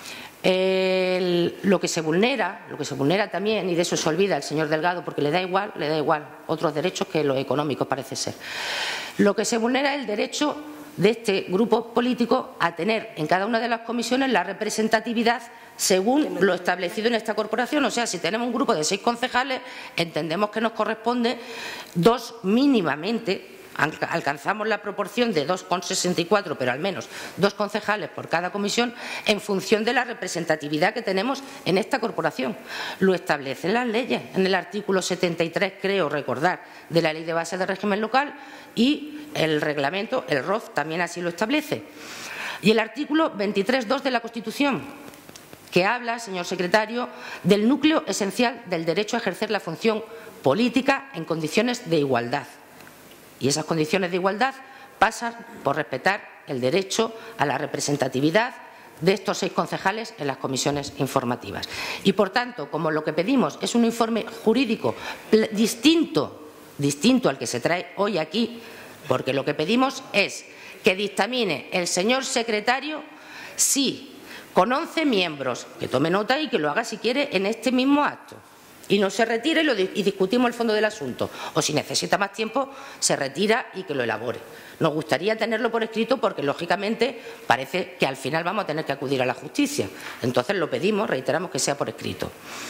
eh, el, lo que se vulnera, lo que se vulnera también, y de eso se olvida el señor Delgado, porque le da igual, le da igual otros derechos que los económicos parece ser. Lo que se vulnera es el derecho de este grupo político a tener en cada una de las comisiones la representatividad según lo establecido en esta corporación. O sea, si tenemos un grupo de seis concejales, entendemos que nos corresponde dos mínimamente, alcanzamos la proporción de dos coma sesenta y cuatro, pero al menos dos concejales por cada comisión en función de la representatividad que tenemos en esta corporación. Lo establecen las leyes en el artículo setenta y tres, creo recordar, de la Ley de Base de Régimen Local, y el reglamento, el R O F, también así lo establece. Y el artículo veintitrés punto dos de la Constitución, que habla, señor secretario, del núcleo esencial del derecho a ejercer la función política en condiciones de igualdad. Y esas condiciones de igualdad pasan por respetar el derecho a la representatividad de estos seis concejales en las comisiones informativas. Y, por tanto, como lo que pedimos es un informe jurídico distinto, distinto al que se trae hoy aquí, porque lo que pedimos es que dictamine el señor secretario si, con once miembros, que tome nota y que lo haga si quiere en este mismo acto, y no se retire y, lo, y discutimos el fondo del asunto, o si necesita más tiempo, se retira y que lo elabore. Nos gustaría tenerlo por escrito porque, lógicamente, parece que al final vamos a tener que acudir a la justicia. Entonces lo pedimos, reiteramos que sea por escrito.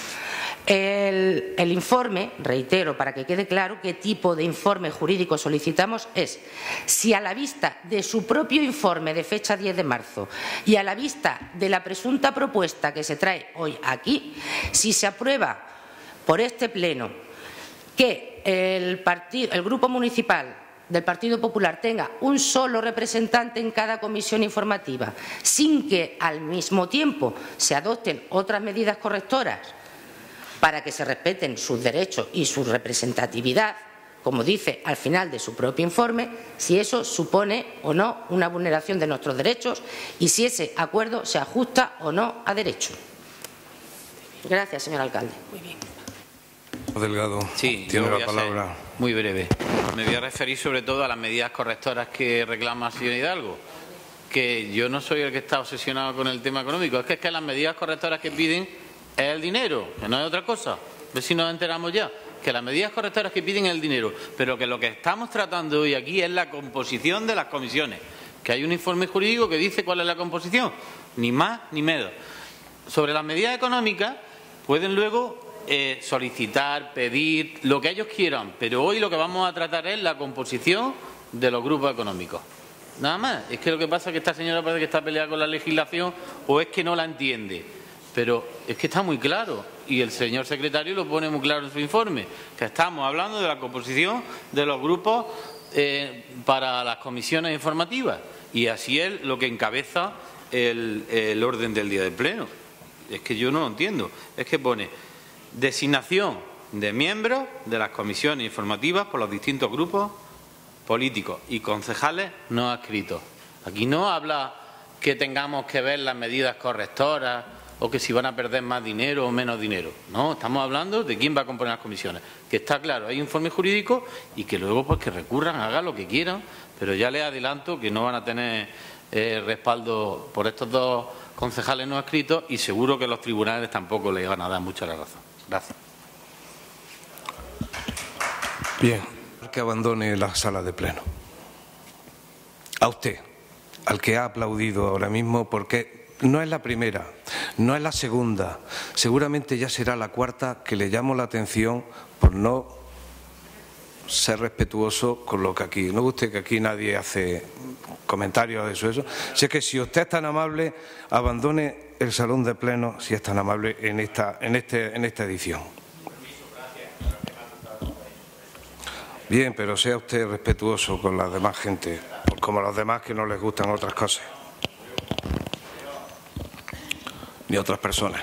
El, el informe, reitero, para que quede claro qué tipo de informe jurídico solicitamos, es si a la vista de su propio informe de fecha diez de marzo y a la vista de la presunta propuesta que se trae hoy aquí, si se aprueba por este Pleno que el, partido, el Grupo Municipal del Partido Popular tenga un solo representante en cada comisión informativa, sin que al mismo tiempo se adopten otras medidas correctoras para que se respeten sus derechos y su representatividad, como dice al final de su propio informe, si eso supone o no una vulneración de nuestros derechos y si ese acuerdo se ajusta o no a derecho. Gracias, señor alcalde. Muy bien. Delgado, sí, tiene la a palabra. Ser muy breve. Me voy a referir sobre todo a las medidas correctoras que reclama el señor Hidalgo, que yo no soy el que está obsesionado con el tema económico, es que, es que las medidas correctoras que piden es el dinero, que no es otra cosa. A ver si nos enteramos ya, que las medidas correctoras que piden es el dinero, pero que lo que estamos tratando hoy aquí es la composición de las comisiones, que hay un informe jurídico que dice cuál es la composición, ni más ni menos. Sobre las medidas económicas pueden luego Eh, solicitar, pedir, lo que ellos quieran, pero hoy lo que vamos a tratar es la composición de los grupos económicos. Nada más. Es que lo que pasa es que esta señora parece que está peleada con la legislación o es que no la entiende. Pero es que está muy claro y el señor secretario lo pone muy claro en su informe, que estamos hablando de la composición de los grupos eh, para las comisiones informativas y así es lo que encabeza el, el orden del día del Pleno. Es que yo no lo entiendo. Es que pone designación de miembros de las comisiones informativas por los distintos grupos políticos y concejales no adscritos. Aquí no habla que tengamos que ver las medidas correctoras o que si van a perder más dinero o menos dinero. No, estamos hablando de quién va a componer las comisiones. Que está claro, hay informe jurídico y que luego pues que recurran, hagan lo que quieran, pero ya les adelanto que no van a tener eh, respaldo por estos dos concejales no adscritos y seguro que los tribunales tampoco les van a dar mucha la razón. Gracias. Bien, que abandone la sala de pleno. A usted, al que ha aplaudido ahora mismo, porque no es la primera, no es la segunda, seguramente ya será la cuarta que le llamo la atención por no ser respetuoso con lo que aquí. No guste que aquí nadie hace comentarios de eso, eso. Si es que si usted es tan amable, abandone el salón de pleno, si es tan amable, en esta, en este, en esta edición. Bien, pero sea usted respetuoso con la demás gente, como los demás que no les gustan otras cosas, ni otras personas.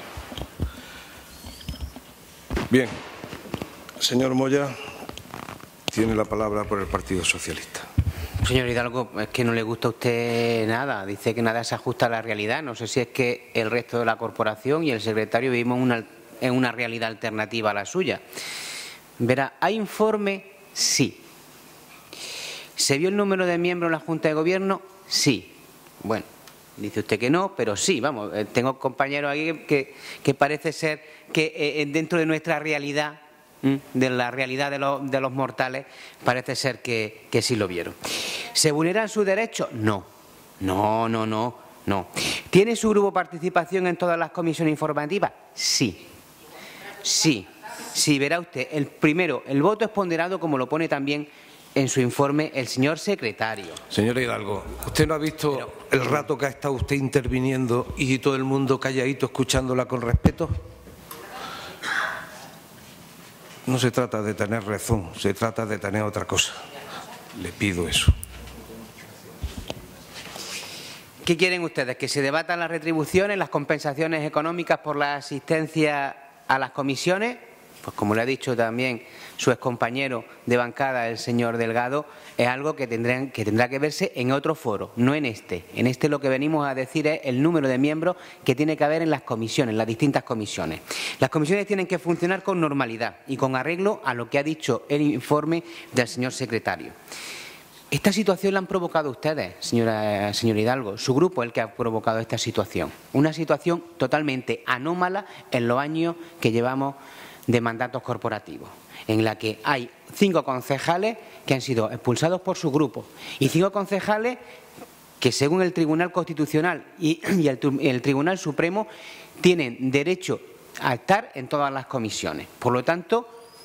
Bien, señor Moya, tiene la palabra por el Partido Socialista. Señor Hidalgo, es que no le gusta a usted nada, dice que nada se ajusta a la realidad. No sé si es que el resto de la corporación y el secretario vivimos una, en una realidad alternativa a la suya. Verá, ¿hay informe? Sí. ¿Se vio el número de miembros en la Junta de Gobierno? Sí. Bueno, dice usted que no, pero sí, vamos, tengo compañeros aquí que, que parece ser que eh, dentro de nuestra realidad, de la realidad de los, de los mortales, parece ser que, que sí lo vieron. ¿Se vulneran sus derechos? No, no, no, no, no. ¿Tiene su grupo participación en todas las comisiones informativas? Sí, sí, sí, verá usted. El primero, el voto es ponderado, como lo pone también en su informe el señor secretario. Señor Hidalgo, ¿usted no ha visto Pero, el rato que ha estado usted interviniendo y todo el mundo calladito escuchándola con respeto? No se trata de tener razón, se trata de tener otra cosa. Le pido eso. ¿Qué quieren ustedes? ¿Que se debatan las retribuciones, las compensaciones económicas por la asistencia a las comisiones? Pues como le ha dicho también su excompañero de bancada, el señor Delgado, es algo que, tendrán, que tendrá que verse en otro foro, no en este. En este lo que venimos a decir es el número de miembros que tiene que haber en las comisiones, en las distintas comisiones. Las comisiones tienen que funcionar con normalidad y con arreglo a lo que ha dicho el informe del señor secretario. Esta situación la han provocado ustedes, señora, señor Hidalgo. Su grupo es el que ha provocado esta situación. Una situación totalmente anómala en los años que llevamos de mandatos corporativos, en la que hay cinco concejales que han sido expulsados por su grupo y cinco concejales que, según el Tribunal Constitucional y, y el, el Tribunal Supremo, tienen derecho a estar en todas las comisiones. Por lo tanto,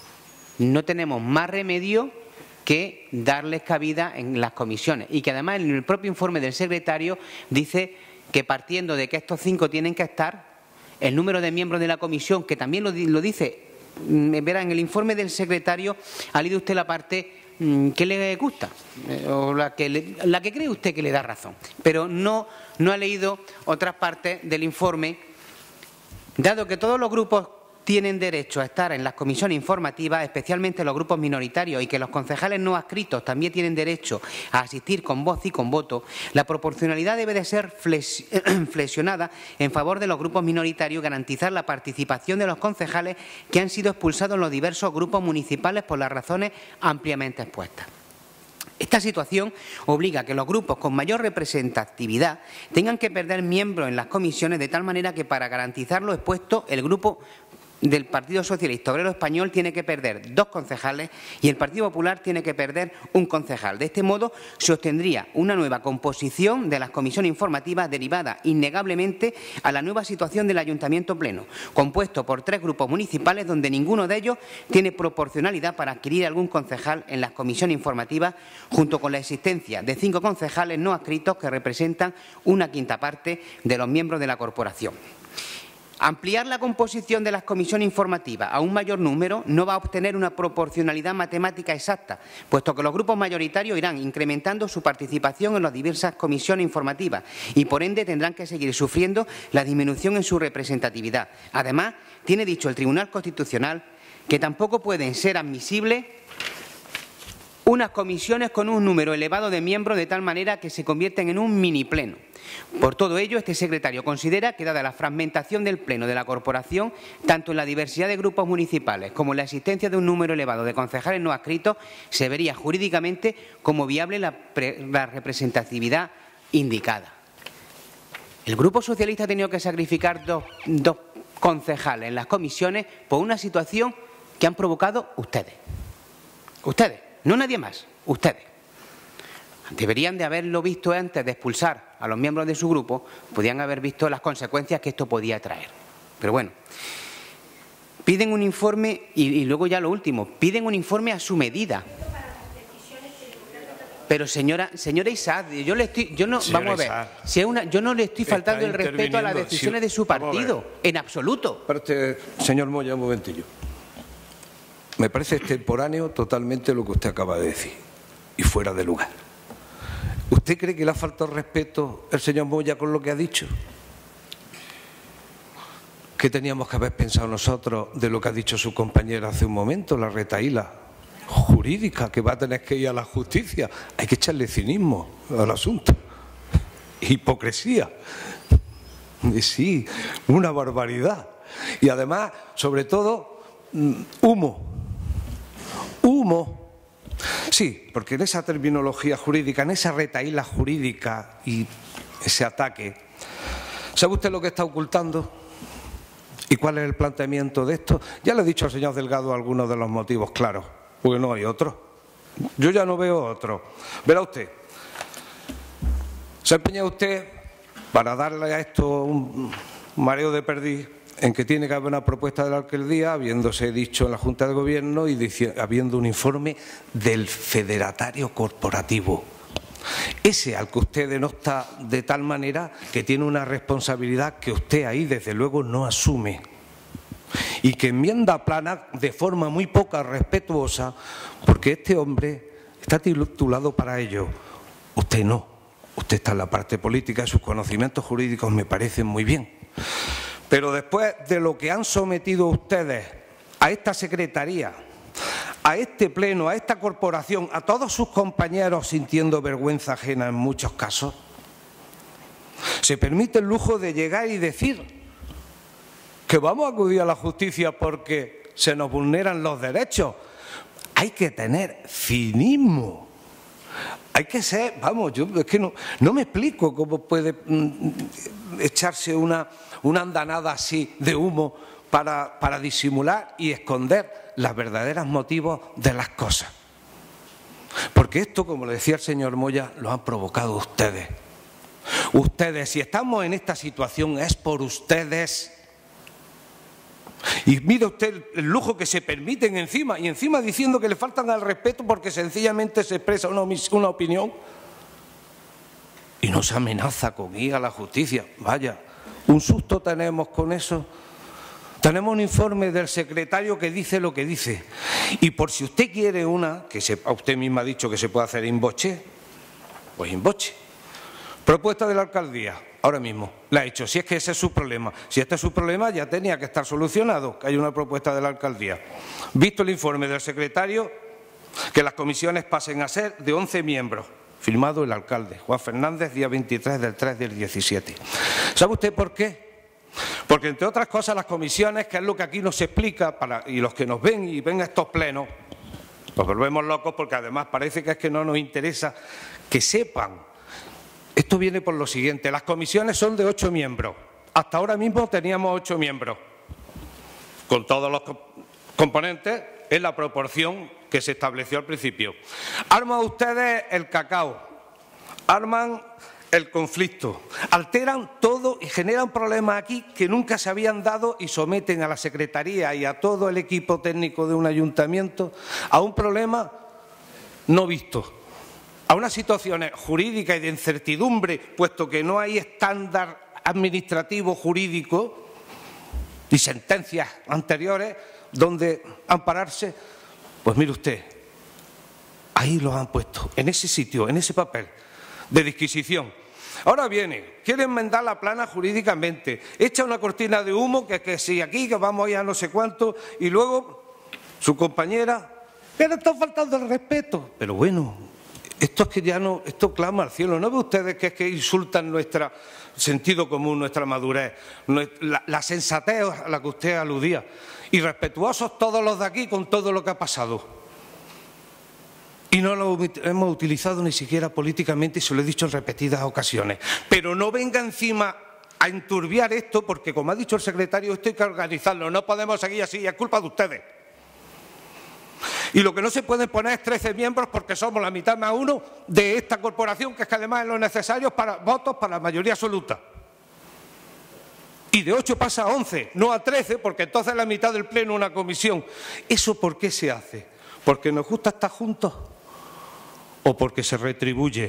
no tenemos más remedio que darles cabida en las comisiones y que además en el propio informe del secretario dice que, partiendo de que estos cinco tienen que estar, el número de miembros de la comisión, que también lo, lo dice, verá, en el informe del secretario ha leído usted la parte mmm, que le gusta, eh, o la que, le, la que cree usted que le da razón, pero no, no ha leído otras partes del informe, dado que todos los grupos tienen derecho a estar en las comisiones informativas, especialmente los grupos minoritarios, y que los concejales no adscritos también tienen derecho a asistir con voz y con voto, la proporcionalidad debe de ser flexionada en favor de los grupos minoritarios y garantizar la participación de los concejales que han sido expulsados en los diversos grupos municipales por las razones ampliamente expuestas. Esta situación obliga a que los grupos con mayor representatividad tengan que perder miembros en las comisiones, de tal manera que, para garantizar lo expuesto, el grupo del Partido Socialista Obrero Español tiene que perder dos concejales y el Partido Popular tiene que perder un concejal. De este modo se obtendría una nueva composición de las comisiones informativas derivada innegablemente a la nueva situación del Ayuntamiento Pleno, compuesto por tres grupos municipales donde ninguno de ellos tiene proporcionalidad para adquirir algún concejal en las comisiones informativas, junto con la existencia de cinco concejales no adscritos que representan una quinta parte de los miembros de la corporación. Ampliar la composición de las comisiones informativas a un mayor número no va a obtener una proporcionalidad matemática exacta, puesto que los grupos mayoritarios irán incrementando su participación en las diversas comisiones informativas y, por ende, tendrán que seguir sufriendo la disminución en su representatividad. Además, tiene dicho el Tribunal Constitucional que tampoco pueden ser admisibles unas comisiones con un número elevado de miembros, de tal manera que se convierten en un mini pleno. Por todo ello, este secretario considera que, dada la fragmentación del pleno de la corporación, tanto en la diversidad de grupos municipales como en la existencia de un número elevado de concejales no adscritos, se vería jurídicamente como viable la, pre, la representatividad indicada. El Grupo Socialista ha tenido que sacrificar dos, dos concejales en las comisiones por una situación que han provocado ustedes. Ustedes. No nadie más, ustedes. Deberían de haberlo visto antes de expulsar a los miembros de su grupo, podían haber visto las consecuencias que esto podía traer. Pero bueno, piden un informe y, y luego ya lo último, piden un informe a su medida. Pero señora, señora Isaac, yo le estoy, yo no, señora vamos a ver, Isaac, si es una, yo no le estoy faltando el respeto a las decisiones si, de su partido, en absoluto. Parte, señor Moya, un momentillo. Me parece extemporáneo totalmente lo que usted acaba de decir y fuera de lugar. ¿Usted cree que le ha faltado respeto el señor Moya con lo que ha dicho? ¿Qué teníamos que haber pensado nosotros de lo que ha dicho su compañera hace un momento, la retahíla jurídica que va a tener que ir a la justicia? Hay que echarle cinismo al asunto. Hipocresía. Sí, una barbaridad. Y además, sobre todo, humo. Humo. Sí, porque en esa terminología jurídica, en esa retahíla jurídica y ese ataque, ¿sabe usted lo que está ocultando? ¿Y cuál es el planteamiento de esto? Ya le he dicho al señor Delgado algunos de los motivos claros, porque no hay otro. Yo ya no veo otro. Verá usted, se empeña usted para darle a esto un mareo de perdiz, en que tiene que haber una propuesta de la alcaldía, habiéndose dicho en la Junta de Gobierno y diciendo, habiendo un informe del federatario corporativo. Ese al que usted denota de tal manera que tiene una responsabilidad que usted ahí desde luego no asume. Y que enmienda plana de forma muy poca respetuosa, porque este hombre está titulado para ello. Usted no. Usted está en la parte política y sus conocimientos jurídicos me parecen muy bien. Pero después de lo que han sometido ustedes a esta secretaría, a este pleno, a esta corporación, a todos sus compañeros sintiendo vergüenza ajena en muchos casos, se permite el lujo de llegar y decir que vamos a acudir a la justicia porque se nos vulneran los derechos. Hay que tener cinismo. Hay que ser, vamos, yo es que no, no me explico cómo puede mm, echarse una, una andanada así de humo para, para disimular y esconder los verdaderos motivos de las cosas. Porque esto, como le decía el señor Moya, lo han provocado ustedes. Ustedes, si estamos en esta situación es por ustedes. Y mire usted el lujo que se permiten encima, y encima diciendo que le faltan al respeto porque sencillamente se expresa una, una opinión. Y nos amenaza con ir a la justicia. Vaya, un susto tenemos con eso. Tenemos un informe del secretario que dice lo que dice. Y por si usted quiere una, que se, usted misma ha dicho que se puede hacer in voce, pues in voce. Propuesta de la alcaldía, ahora mismo, la ha hecho. Si es que ese es su problema. Si este es su problema, ya tenía que estar solucionado, que hay una propuesta de la alcaldía. Visto el informe del secretario, que las comisiones pasen a ser de once miembros. Firmado el alcalde, Juan Fernández, día veintitrés del tres del diecisiete. ¿Sabe usted por qué? Porque, entre otras cosas, las comisiones, que es lo que aquí nos explica, para, y los que nos ven y ven estos plenos, nos volvemos locos porque además parece que es que no nos interesa que sepan. Esto viene por lo siguiente, las comisiones son de ocho miembros. Hasta ahora mismo teníamos ocho miembros. Con todos los componentes en la proporción que se estableció al principio. Arman ustedes el cacao, arman el conflicto, alteran todo y generan problemas aquí que nunca se habían dado y someten a la Secretaría y a todo el equipo técnico de un ayuntamiento a un problema no visto. A unas situaciones jurídicas y de incertidumbre, puesto que no hay estándar administrativo jurídico y sentencias anteriores donde ampararse, pues mire usted, ahí los han puesto, en ese sitio, en ese papel de disquisición. Ahora viene, quiere enmendar la plana jurídicamente, echa una cortina de humo, que, que si aquí, que vamos a no sé cuánto, y luego su compañera, que le está faltando el respeto. Pero bueno, esto es que ya no, esto clama al cielo. ¿No ve ustedes que es que insultan nuestro sentido común, nuestra madurez, la, la sensatez a la que usted aludía? Y respetuosos todos los de aquí con todo lo que ha pasado. Y no lo hemos utilizado ni siquiera políticamente, y se lo he dicho en repetidas ocasiones. Pero no venga encima a enturbiar esto, porque como ha dicho el secretario, esto hay que organizarlo. No podemos seguir así, es culpa de ustedes. Y lo que no se pueden poner es trece miembros porque somos la mitad más uno de esta corporación, que es que además es lo necesario para votos para la mayoría absoluta. Y de ocho pasa a once, no a trece, porque entonces la mitad del pleno una comisión. ¿Eso por qué se hace? ¿Porque nos gusta estar juntos o porque se retribuye?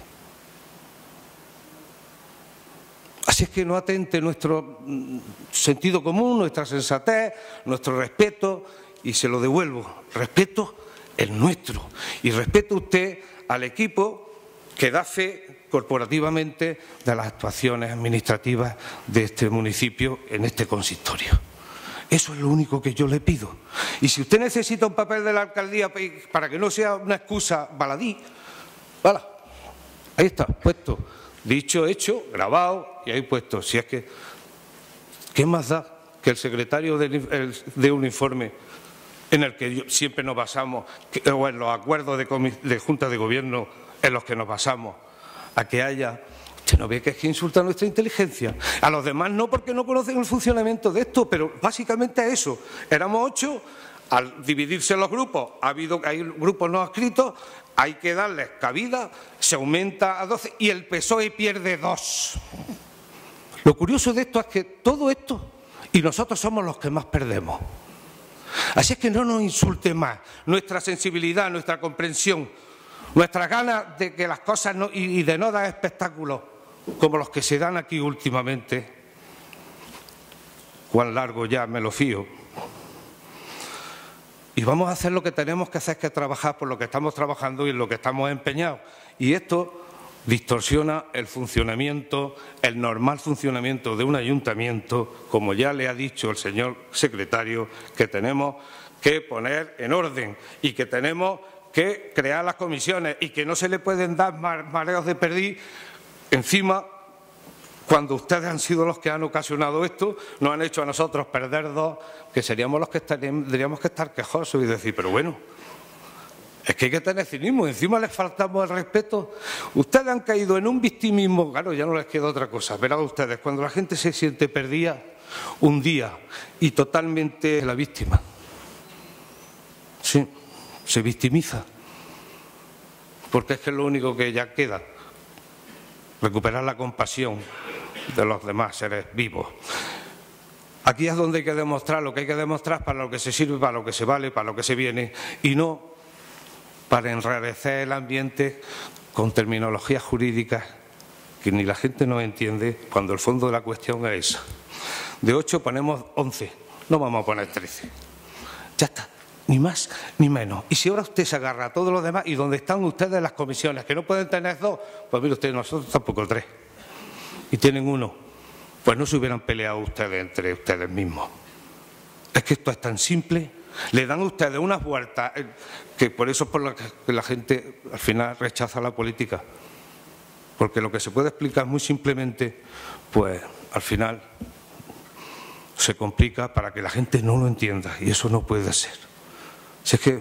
Así es que no atente nuestro sentido común, nuestra sensatez, nuestro respeto. Y se lo devuelvo, respeto el nuestro. Y respeto usted al equipo que da fe corporativamente de las actuaciones administrativas de este municipio en este consistorio. Eso es lo único que yo le pido. Y si usted necesita un papel de la alcaldía para que no sea una excusa baladí, ¡hala! Ahí está, puesto. Dicho, hecho, grabado y ahí puesto. Si es que, ¿qué más da que el secretario dé un informe en el que yo, siempre nos basamos, que, o en los acuerdos de, de Junta de Gobierno en los que nos basamos, a que haya... Usted no ve que es que insulta a nuestra inteligencia. A los demás no, porque no conocen el funcionamiento de esto, pero básicamente es eso. Éramos ocho, al dividirse los grupos, ha habido, hay grupos no adscritos, hay que darles cabida, se aumenta a doce y el P S O E pierde dos. Lo curioso de esto es que todo esto, y nosotros somos los que más perdemos. Así es que no nos insulte más nuestra sensibilidad, nuestra comprensión, nuestras ganas de que las cosas no, y, y de no dar espectáculos como los que se dan aquí últimamente. Cuán largo ya me lo fío. Y vamos a hacer lo que tenemos que hacer, que es trabajar por lo que estamos trabajando y en lo que estamos empeñados. Y esto distorsiona el funcionamiento, el normal funcionamiento de un ayuntamiento, como ya le ha dicho el señor secretario, que tenemos que poner en orden y que tenemos que crear las comisiones y que no se le pueden dar mareos de perdiz encima cuando ustedes han sido los que han ocasionado esto, nos han hecho a nosotros perder dos, que seríamos los que tendríamos que estar quejosos y decir, pero bueno, es que hay que tener cinismo, encima les faltamos el respeto. Ustedes han caído en un victimismo, claro, ya no les queda otra cosa. Verán ustedes, cuando la gente se siente perdida un día y totalmente la víctima, sí, se victimiza, porque es que es lo único que ya queda, recuperar la compasión de los demás seres vivos. Aquí es donde hay que demostrar lo que hay que demostrar, para lo que se sirve, para lo que se vale, para lo que se viene, y no para enrarecer el ambiente con terminologías jurídicas que ni la gente no entiende, cuando el fondo de la cuestión es esa. De ocho ponemos once, no vamos a poner trece. Ya está, ni más ni menos. Y si ahora usted se agarra a todo lo demás, y donde están ustedes las comisiones, que no pueden tener dos, pues mire usted, nosotros tampoco tres, y tienen uno, pues no se hubieran peleado ustedes entre ustedes mismos. Es que esto es tan simple. Le dan a ustedes unas vueltas, que por eso es por lo que la gente al final rechaza la política. Porque lo que se puede explicar muy simplemente, pues al final se complica para que la gente no lo entienda, y eso no puede ser. Si es que,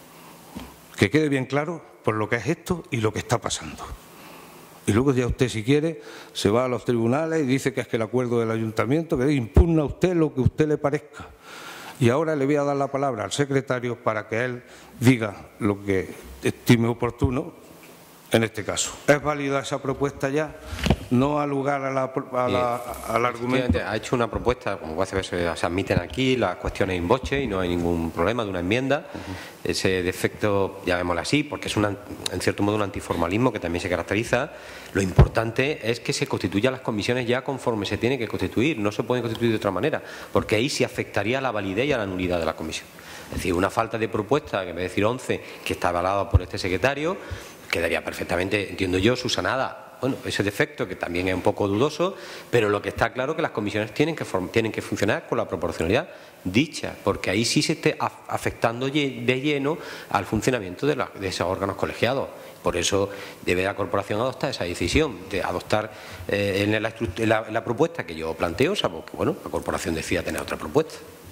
que quede bien claro por lo que es esto y lo que está pasando. Y luego ya usted, si quiere, se va a los tribunales y dice que es que el acuerdo del ayuntamiento, que impugna a usted lo que a usted le parezca. Y ahora le voy a dar la palabra al secretario para que él diga lo que estime oportuno en este caso. ¿Es válida esa propuesta ya? ¿No ha lugar a la, a la, al argumento? Ha hecho una propuesta, como puede ver, se, se admiten aquí las cuestiones in voce y no hay ningún problema de una enmienda. Uh-huh. Ese defecto, llamémoslo así, porque es una, en cierto modo un antiformalismo que también se caracteriza. Lo importante es que se constituyan las comisiones ya conforme se tiene que constituir, no se pueden constituir de otra manera, porque ahí sí afectaría a la validez y a la nulidad de la comisión. Es decir, una falta de propuesta, que en vez de decir once, que está avalada por este secretario, quedaría perfectamente, entiendo yo, subsanada. Bueno, ese defecto que también es un poco dudoso, pero lo que está claro es que las comisiones tienen que, tienen que funcionar con la proporcionalidad dicha, porque ahí sí se esté afectando de lleno al funcionamiento de, la, de esos órganos colegiados. Por eso debe la corporación adoptar esa decisión de adoptar eh, en, la, en, la, en la propuesta que yo planteo, salvo que bueno, la corporación decida tener otra propuesta.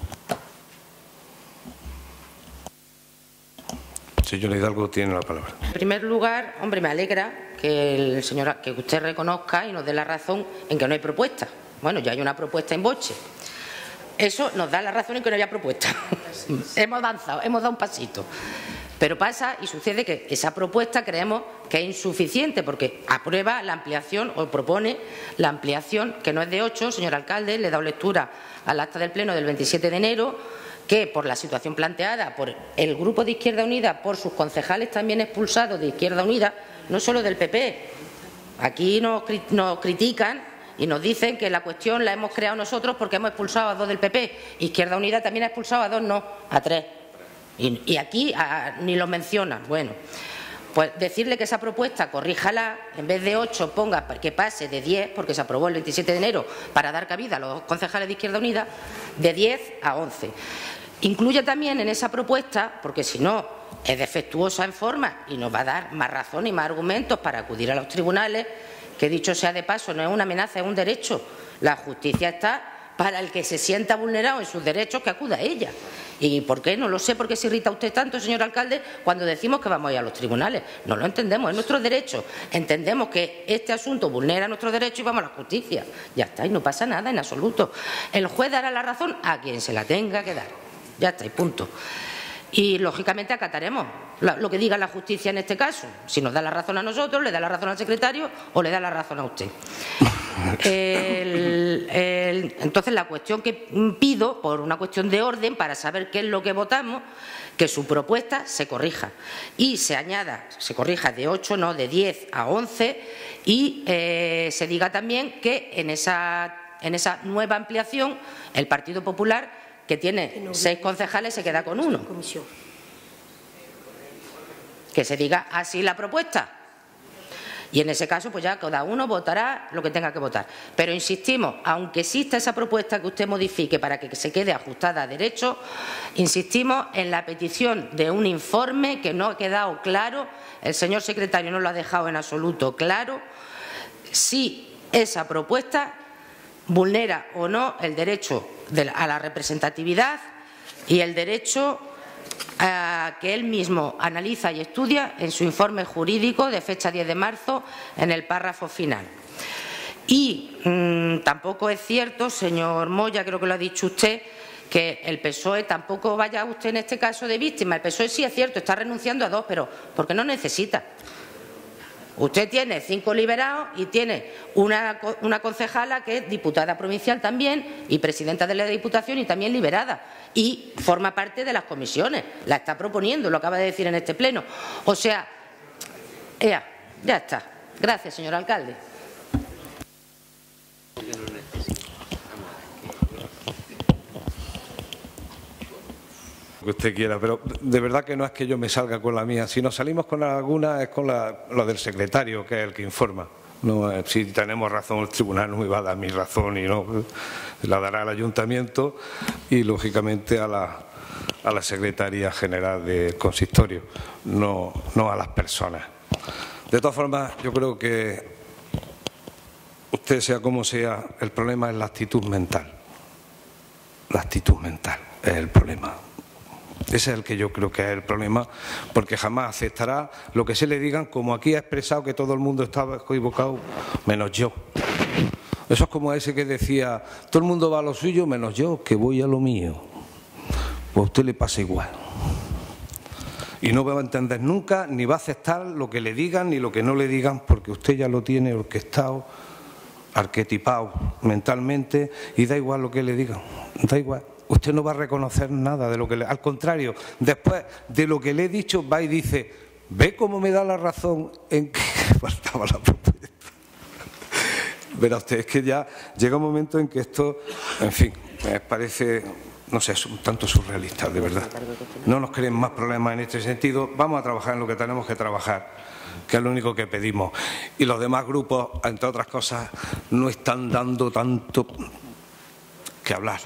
Señor Hidalgo, tiene la palabra. En primer lugar, hombre, me alegra que el señor, que usted reconozca y nos dé la razón en que no hay propuesta. Bueno, ya hay una propuesta en boche. Eso nos da la razón en que no haya propuesta. Hemos avanzado, hemos dado un pasito. Pero pasa y sucede que esa propuesta creemos que es insuficiente, porque aprueba la ampliación o propone la ampliación, que no es de ocho, señor alcalde, le he dado lectura al acta del Pleno del veintisiete de enero, que por la situación planteada por el Grupo de Izquierda Unida, por sus concejales también expulsados de Izquierda Unida, no solo del P P, aquí nos, nos critican y nos dicen que la cuestión la hemos creado nosotros porque hemos expulsado a dos del P P. Izquierda Unida también ha expulsado a dos, no, a tres. Y, y aquí a, ni lo mencionan. Bueno, pues decirle que esa propuesta, corríjala, en vez de ocho ponga que pase de diez, porque se aprobó el veintisiete de enero para dar cabida a los concejales de Izquierda Unida, de diez a once. Incluye también en esa propuesta, porque si no es defectuosa en forma y nos va a dar más razón y más argumentos para acudir a los tribunales, que dicho sea de paso, no es una amenaza, es un derecho. La justicia está para el que se sienta vulnerado en sus derechos, que acuda a ella. ¿Y por qué? No lo sé, por qué se irrita usted tanto, señor alcalde, cuando decimos que vamos a ir a los tribunales. No lo entendemos, es nuestro derecho. Entendemos que este asunto vulnera nuestros derechos y vamos a la justicia. Ya está, y no pasa nada en absoluto. El juez dará la razón a quien se la tenga que dar. Ya está, y punto. Y, lógicamente, acataremos lo que diga la justicia en este caso. Si nos da la razón a nosotros, le da la razón al secretario o le da la razón a usted. El, el, entonces, la cuestión que pido, por una cuestión de orden, para saber qué es lo que votamos, que su propuesta se corrija y se añada, se corrija de ocho, no, de diez a once, y eh, se diga también que en esa, en esa nueva ampliación el Partido Popular, que tiene seis concejales, se queda con uno. Que se diga así la propuesta. Y en ese caso, pues ya cada uno votará lo que tenga que votar. Pero insistimos, aunque exista esa propuesta que usted modifique para que se quede ajustada a derecho, insistimos en la petición de un informe que no ha quedado claro, el señor secretario no lo ha dejado en absoluto claro, si esa propuesta vulnera o no el derecho a la representatividad y el derecho a que él mismo analiza y estudia en su informe jurídico de fecha diez de marzo en el párrafo final. Y mmm, tampoco es cierto, señor Moya, creo que lo ha dicho usted, que el P S O E tampoco vaya usted en este caso de víctima. El P S O E sí es cierto, está renunciando a dos, pero porque no necesita. Usted tiene cinco liberados y tiene una, una concejala que es diputada provincial también y presidenta de la Diputación y también liberada. Y forma parte de las comisiones. La está proponiendo, lo acaba de decir en este pleno. O sea, ya, ya está. Gracias, señor alcalde. Que usted quiera, pero de verdad que no es que yo me salga con la mía. Si nos salimos con alguna es con la, lo del secretario, que es el que informa. No, eh, si tenemos razón, el tribunal no me va a dar mi razón y no la dará al ayuntamiento y lógicamente a la, a la secretaría general del consistorio, no, no a las personas. De todas formas, yo creo que usted, sea como sea, el problema es la actitud mental. La actitud mental es el problema. Ese es el que yo creo que es el problema, porque jamás aceptará lo que se le digan, como aquí ha expresado que todo el mundo estaba equivocado, menos yo. Eso es como ese que decía, todo el mundo va a lo suyo, menos yo, que voy a lo mío. Pues a usted le pasa igual. Y no va a entender nunca, ni va a aceptar lo que le digan, ni lo que no le digan, porque usted ya lo tiene orquestado, arquetipado mentalmente, y da igual lo que le digan, da igual. Usted no va a reconocer nada de lo que le... Al contrario, después de lo que le he dicho, va y dice, ¿ve cómo me da la razón en que faltaba la propuesta? Verá usted, es que ya llega un momento en que esto, en fin, me parece, no sé, es un tanto surrealista, de verdad. No nos creen más problemas en este sentido, vamos a trabajar en lo que tenemos que trabajar, que es lo único que pedimos. Y los demás grupos, entre otras cosas, no están dando tanto que hablar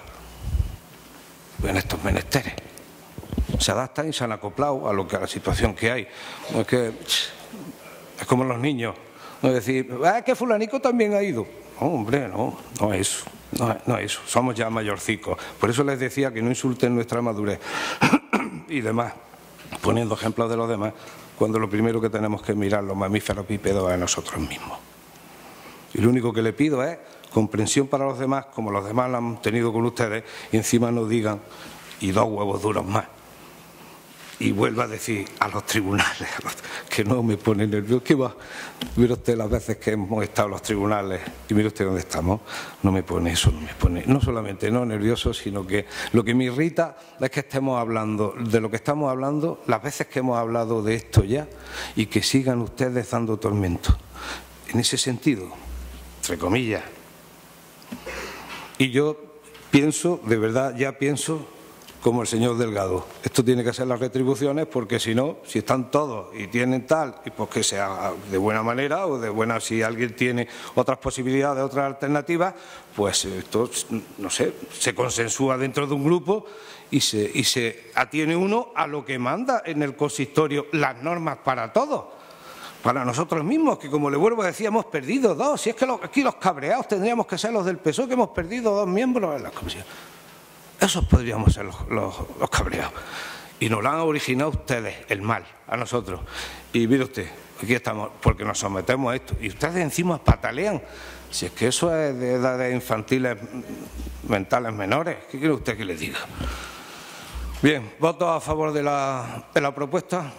en estos menesteres. Se adaptan y se han acoplado a lo que a la situación que hay. No es que es como los niños, no es decir, ah, que fulanico también ha ido. No, hombre, no, no es eso, no, no es eso. Somos ya mayorcicos. Por eso les decía que no insulten nuestra madurez y demás, poniendo ejemplos de los demás, cuando lo primero que tenemos que mirar los mamíferos bípedos es a nosotros mismos. Y lo único que le pido es comprensión para los demás, como los demás la han tenido con ustedes, y encima nos digan, y dos huevos duros más. Y vuelva a decir a los tribunales, a los, que no me pone nervioso, que va, mire usted las veces que hemos estado en los tribunales, y mire usted dónde estamos, no me pone eso, no me pone, no solamente no nervioso, sino que lo que me irrita es que estemos hablando de lo que estamos hablando, las veces que hemos hablado de esto ya, y que sigan ustedes dando tormento. En ese sentido, entre comillas, y yo pienso, de verdad, ya pienso como el señor Delgado. Esto tiene que ser las retribuciones, porque si no, si están todos y tienen tal, y pues que se haga de buena manera o de buena, si alguien tiene otras posibilidades, otras alternativas, pues esto, no sé, se consensúa dentro de un grupo y se, y se atiene uno a lo que manda en el consistorio las normas para todos. Para nosotros mismos, que como le vuelvo a decir, hemos perdido dos. Si es que los, aquí los cabreados tendríamos que ser los del P S O E, que hemos perdido dos miembros en la comisión. Esos podríamos ser los, los, los cabreados. Y nos lo han originado ustedes, el mal, a nosotros. Y mire usted, aquí estamos, porque nos sometemos a esto. Y ustedes encima patalean. Si es que eso es de edades infantiles, mentales menores, ¿qué quiere usted que le diga? Bien, ¿votos a favor de la, de la propuesta?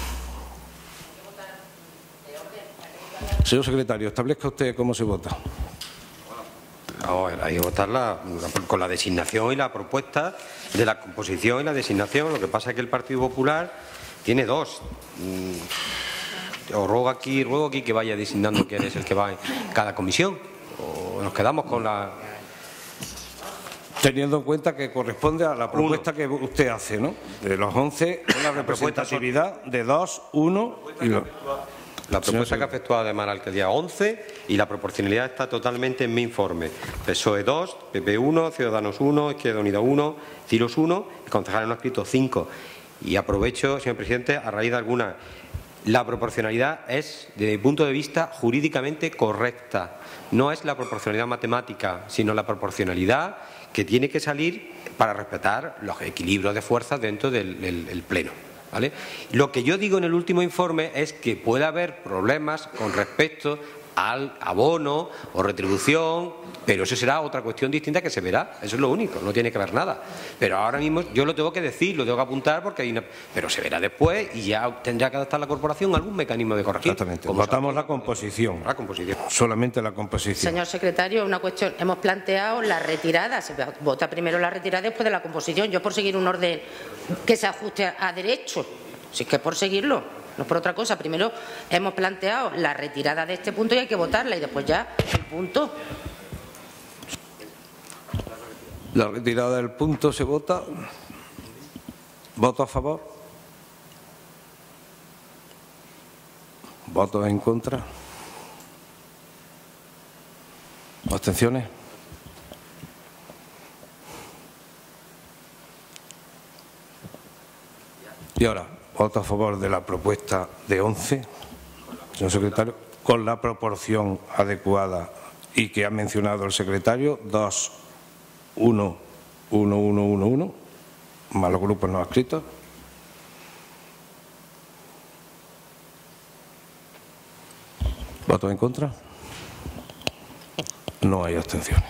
Señor secretario, establezca usted cómo se vota. Vamos a ver, hay que votarla con la designación y la propuesta de la composición y la designación. Lo que pasa es que el Partido Popular tiene dos. Os ruego aquí, ruego aquí que vaya designando quién es el que va en cada comisión. O nos quedamos con la... Teniendo en cuenta que corresponde a la propuesta uno. Que usted hace, ¿no? De los once, una representatividad de dos, uno y los... La propuesta que ha efectuado además la alcaldía once y la proporcionalidad está totalmente en mi informe. P S O E dos, P P uno, Ciudadanos uno, Izquierda Unida uno, Ciros uno, y concejales no escritos cinco. Y aprovecho, señor presidente, a raíz de alguna. La proporcionalidad es, desde mi punto de vista, jurídicamente correcta. No es la proporcionalidad matemática, sino la proporcionalidad que tiene que salir para respetar los equilibrios de fuerzas dentro del, del, del Pleno, ¿vale? Lo que yo digo en el último informe es que puede haber problemas con respecto al abono o retribución, pero eso será otra cuestión distinta que se verá. Eso es lo único, no tiene que ver nada. Pero ahora mismo yo lo tengo que decir, lo tengo que apuntar, porque hay una... pero se verá después y ya tendrá que adaptar la corporación a algún mecanismo de corregir. Exactamente. Votamos la composición. La composición. Solamente la composición. Señor secretario, una cuestión. Hemos planteado la retirada. Se vota primero la retirada después de la composición. Yo por seguir un orden que se ajuste a derecho. Si es que es por seguirlo. No es por otra cosa. Primero hemos planteado la retirada de este punto y hay que votarla y después ya el punto. La retirada del punto se vota. ¿Voto a favor? ¿Votos en contra? ¿Abstenciones? Y ahora, voto a favor de la propuesta de once, señor secretario, con la proporción adecuada y que ha mencionado el secretario, dos, uno, uno, uno, uno, uno, más los grupos no adscritos. ¿Votos en contra? No hay abstenciones.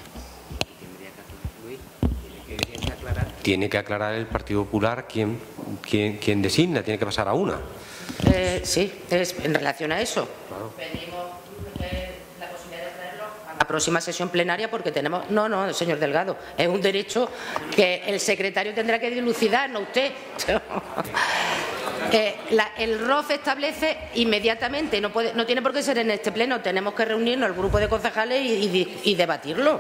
Tiene que aclarar el Partido Popular quién, quién, quién designa, tiene que pasar a una. Eh, sí, es en relación a eso. Claro. Pedimos eh, la posibilidad de traerlo a la próxima sesión plenaria porque tenemos... No, no, señor Delgado, es un derecho que el secretario tendrá que dilucidar, no usted. eh, la, el R O F establece inmediatamente, no, puede, no tiene por qué ser en este pleno, tenemos que reunirnos el grupo de concejales y, y, y debatirlo.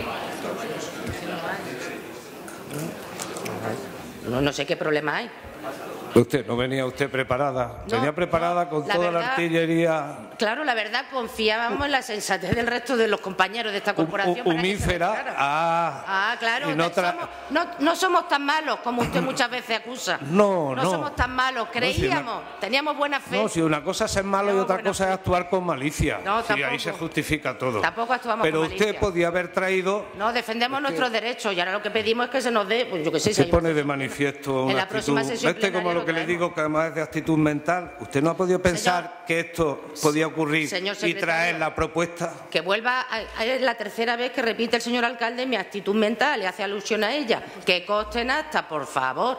No, no sé qué problema hay. Usted no venía usted preparada, no, venía preparada con la toda verdad, la artillería. Claro, la verdad, confiábamos en la sensatez del resto de los compañeros de esta corporación. Humífera. Ah, ah, claro, no, somos, no, no somos tan malos como usted muchas veces acusa. No, no. No somos tan malos, creíamos, no, si una, teníamos buena fe. No, si una cosa es ser malo y otra cosa fe. es actuar con malicia. No, sí, ahí se justifica todo. Tampoco actuamos Pero con malicia. usted podía haber traído... No, defendemos es nuestros que... derechos y ahora lo que pedimos es que se nos dé, pues yo qué sé. Se si pone de manifiesto una en la actitud. próxima sesión Este como lo que le digo, que además es de actitud mental. ¿Usted no ha podido pensar señor, que esto podía ocurrir y traer la propuesta? Que vuelva, a, es la tercera vez que repite el señor alcalde mi actitud mental y hace alusión a ella. Que conste en acta, por favor.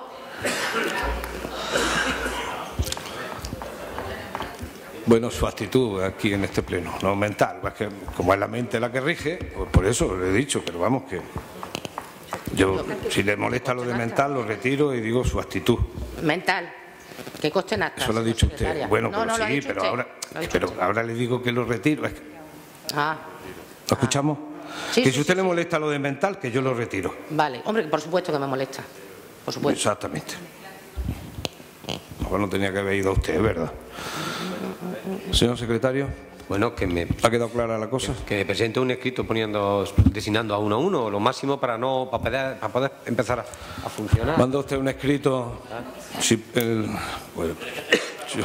Bueno, su actitud aquí en este pleno, no mental, es que como es la mente la que rige, pues por eso lo he dicho, pero vamos que yo, si le molesta lo de mental, lo retiro y digo su actitud. Mental. Que conste en acta. Eso lo ha dicho usted. Bueno, no, pero no, sí, pero, ahora, pero ahora le digo que lo retiro. Es que... Ah. ¿Lo escuchamos? Sí, que sí, si usted sí, le sí. molesta lo de mental, que yo lo retiro. Vale, hombre, por supuesto que me molesta. Por supuesto. Exactamente. Bueno, tenía que haber ido a usted, ¿verdad? Señor secretario. Bueno, que me... ¿Ha quedado clara la cosa? Que, que me presente un escrito poniendo, designando a uno a uno, lo máximo para no para poder, para poder empezar a, a funcionar. ¿Manda usted un escrito? ¿Ah? Si el, bueno, yo...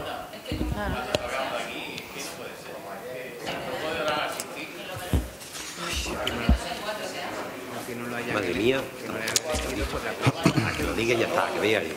Madre mía, a que lo diga y ya está, que vea yo.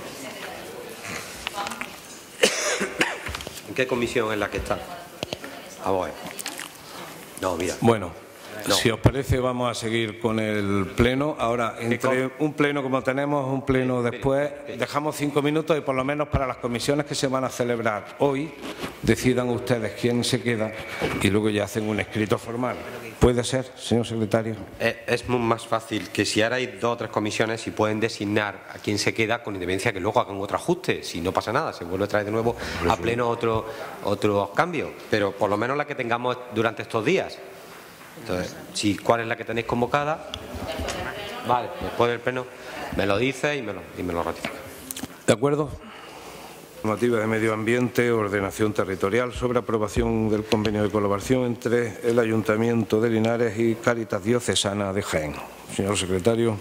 ¿En qué comisión es la que está? Vamos a ver. No, mira. Bueno, no. Si os parece vamos a seguir con el pleno. Ahora, entre un pleno como tenemos, un pleno después, dejamos cinco minutos y por lo menos para las comisiones que se van a celebrar hoy, decidan ustedes quién se queda y luego ya hacen un escrito formal. ¿Puede ser, señor secretario? Es, es más fácil que si ahora hay dos o tres comisiones y pueden designar a quién se queda con independencia que luego hagan otro ajuste. Si no pasa nada, se vuelve a traer de nuevo a pleno otro, otros cambios. Pero por lo menos la que tengamos durante estos días. Entonces, si cuál es la que tenéis convocada, vale, después del pleno me lo dice y me lo, y me lo ratifica. ¿De acuerdo? Normativa de Medio Ambiente, Ordenación Territorial sobre aprobación del convenio de colaboración entre el Ayuntamiento de Linares y Cáritas Diocesana de Jaén. Señor secretario.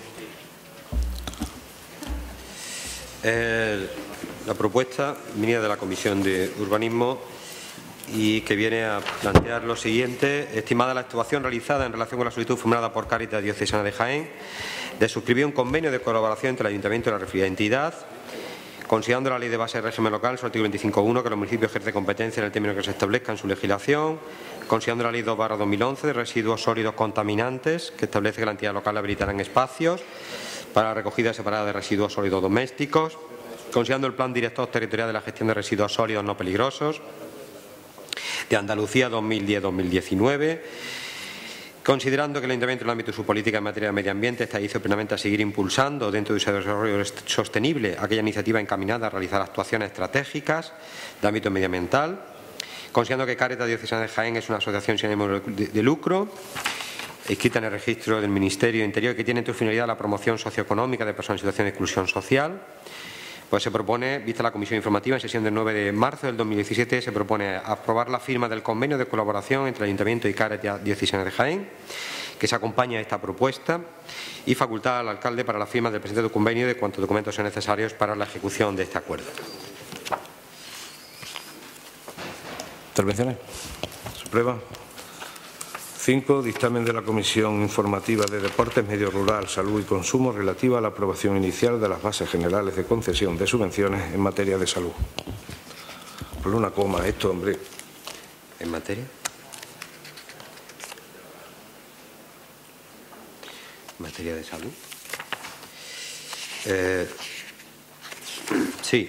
Eh, la propuesta venía de la Comisión de Urbanismo y que viene a plantear lo siguiente. Estimada la actuación realizada en relación con la solicitud formulada por Cáritas Diocesana de Jaén de suscribir un convenio de colaboración entre el Ayuntamiento y la referida entidad, considerando la Ley de Base de Régimen Local, su artículo veinticinco punto uno, que los municipios ejercen competencia en el término que se establezca en su legislación, considerando la Ley dos barra dos mil once de residuos sólidos contaminantes, que establece que la entidad local habilitará espacios para la recogida separada de residuos sólidos domésticos, considerando el Plan Director Territorial de la Gestión de Residuos Sólidos No Peligrosos de Andalucía dos mil diez dos mil diecinueve, considerando que el Ayuntamiento en el ámbito de su política en materia de medio ambiente está dice plenamente a seguir impulsando dentro de su desarrollo sostenible aquella iniciativa encaminada a realizar actuaciones estratégicas de ámbito medioambiental, considerando que Cáritas Diocesana de Jaén es una asociación sin ánimo de lucro, inscrita en el registro del Ministerio de Interior, que tiene entre finalidad la promoción socioeconómica de personas en situación de exclusión social. Pues se propone, vista la comisión informativa en sesión del nueve de marzo del dos mil diecisiete, se propone aprobar la firma del convenio de colaboración entre el Ayuntamiento y Cáritas Diocesana de Jaén, que se acompaña a esta propuesta, y facultar al alcalde para la firma del presente convenio de cuantos documentos sean necesarios para la ejecución de este acuerdo. ¿Intervenciones? ¿Se aprueba? cinco. Dictamen de la Comisión Informativa de Deportes, Medio Rural, Salud y Consumo relativa a la aprobación inicial de las bases generales de concesión de subvenciones en materia de salud. Ponle una coma a esto, hombre. ¿En materia? ¿En materia de salud? Eh, sí.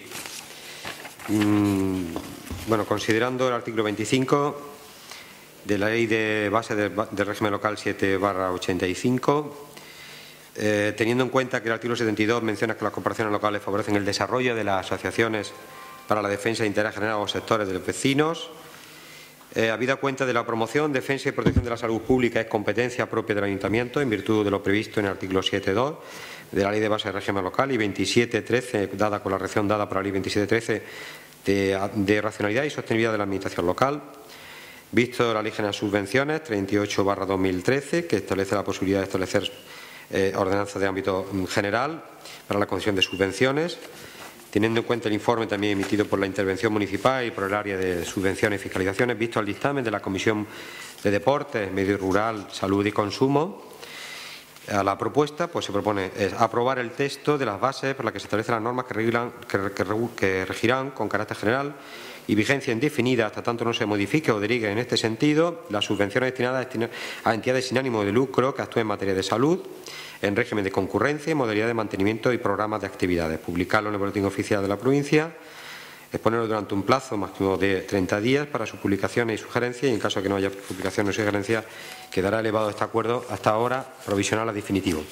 Mm, bueno, considerando el artículo veinticinco de la Ley de Base del de Régimen Local siete barra ochenta y cinco, eh, teniendo en cuenta que el artículo setenta y dos menciona que las corporaciones locales favorecen el desarrollo de las asociaciones para la defensa de interés general o sectores de los vecinos, eh, habida cuenta de la promoción, defensa y protección de la salud pública es competencia propia del Ayuntamiento en virtud de lo previsto en el artículo siete punto dos de la Ley de Base del Régimen Local y veintisiete punto trece, dada con la reacción dada por la Ley veintisiete punto trece de, de racionalidad y sostenibilidad de la Administración local. Visto la Ley General de Subvenciones treinta y ocho barra dos mil trece, que establece la posibilidad de establecer eh, ordenanzas de ámbito general para la concesión de subvenciones, teniendo en cuenta el informe también emitido por la Intervención Municipal y por el área de subvenciones y fiscalizaciones, visto el dictamen de la Comisión de Deportes, Medio Rural, Salud y Consumo, a la propuesta pues se propone es aprobar el texto de las bases por las que se establecen las normas que, regulan, que, que, que regirán con carácter general y vigencia indefinida hasta tanto no se modifique o derive en este sentido las subvenciones destinadas a entidades sin ánimo de lucro que actúen en materia de salud, en régimen de concurrencia y modalidad de mantenimiento y programas de actividades. Publicarlo en el Boletín Oficial de la provincia, exponerlo durante un plazo máximo de treinta días para sus publicaciones y sugerencias, y en caso de que no haya publicaciones o sugerencias quedará elevado este acuerdo hasta ahora provisional a definitivo.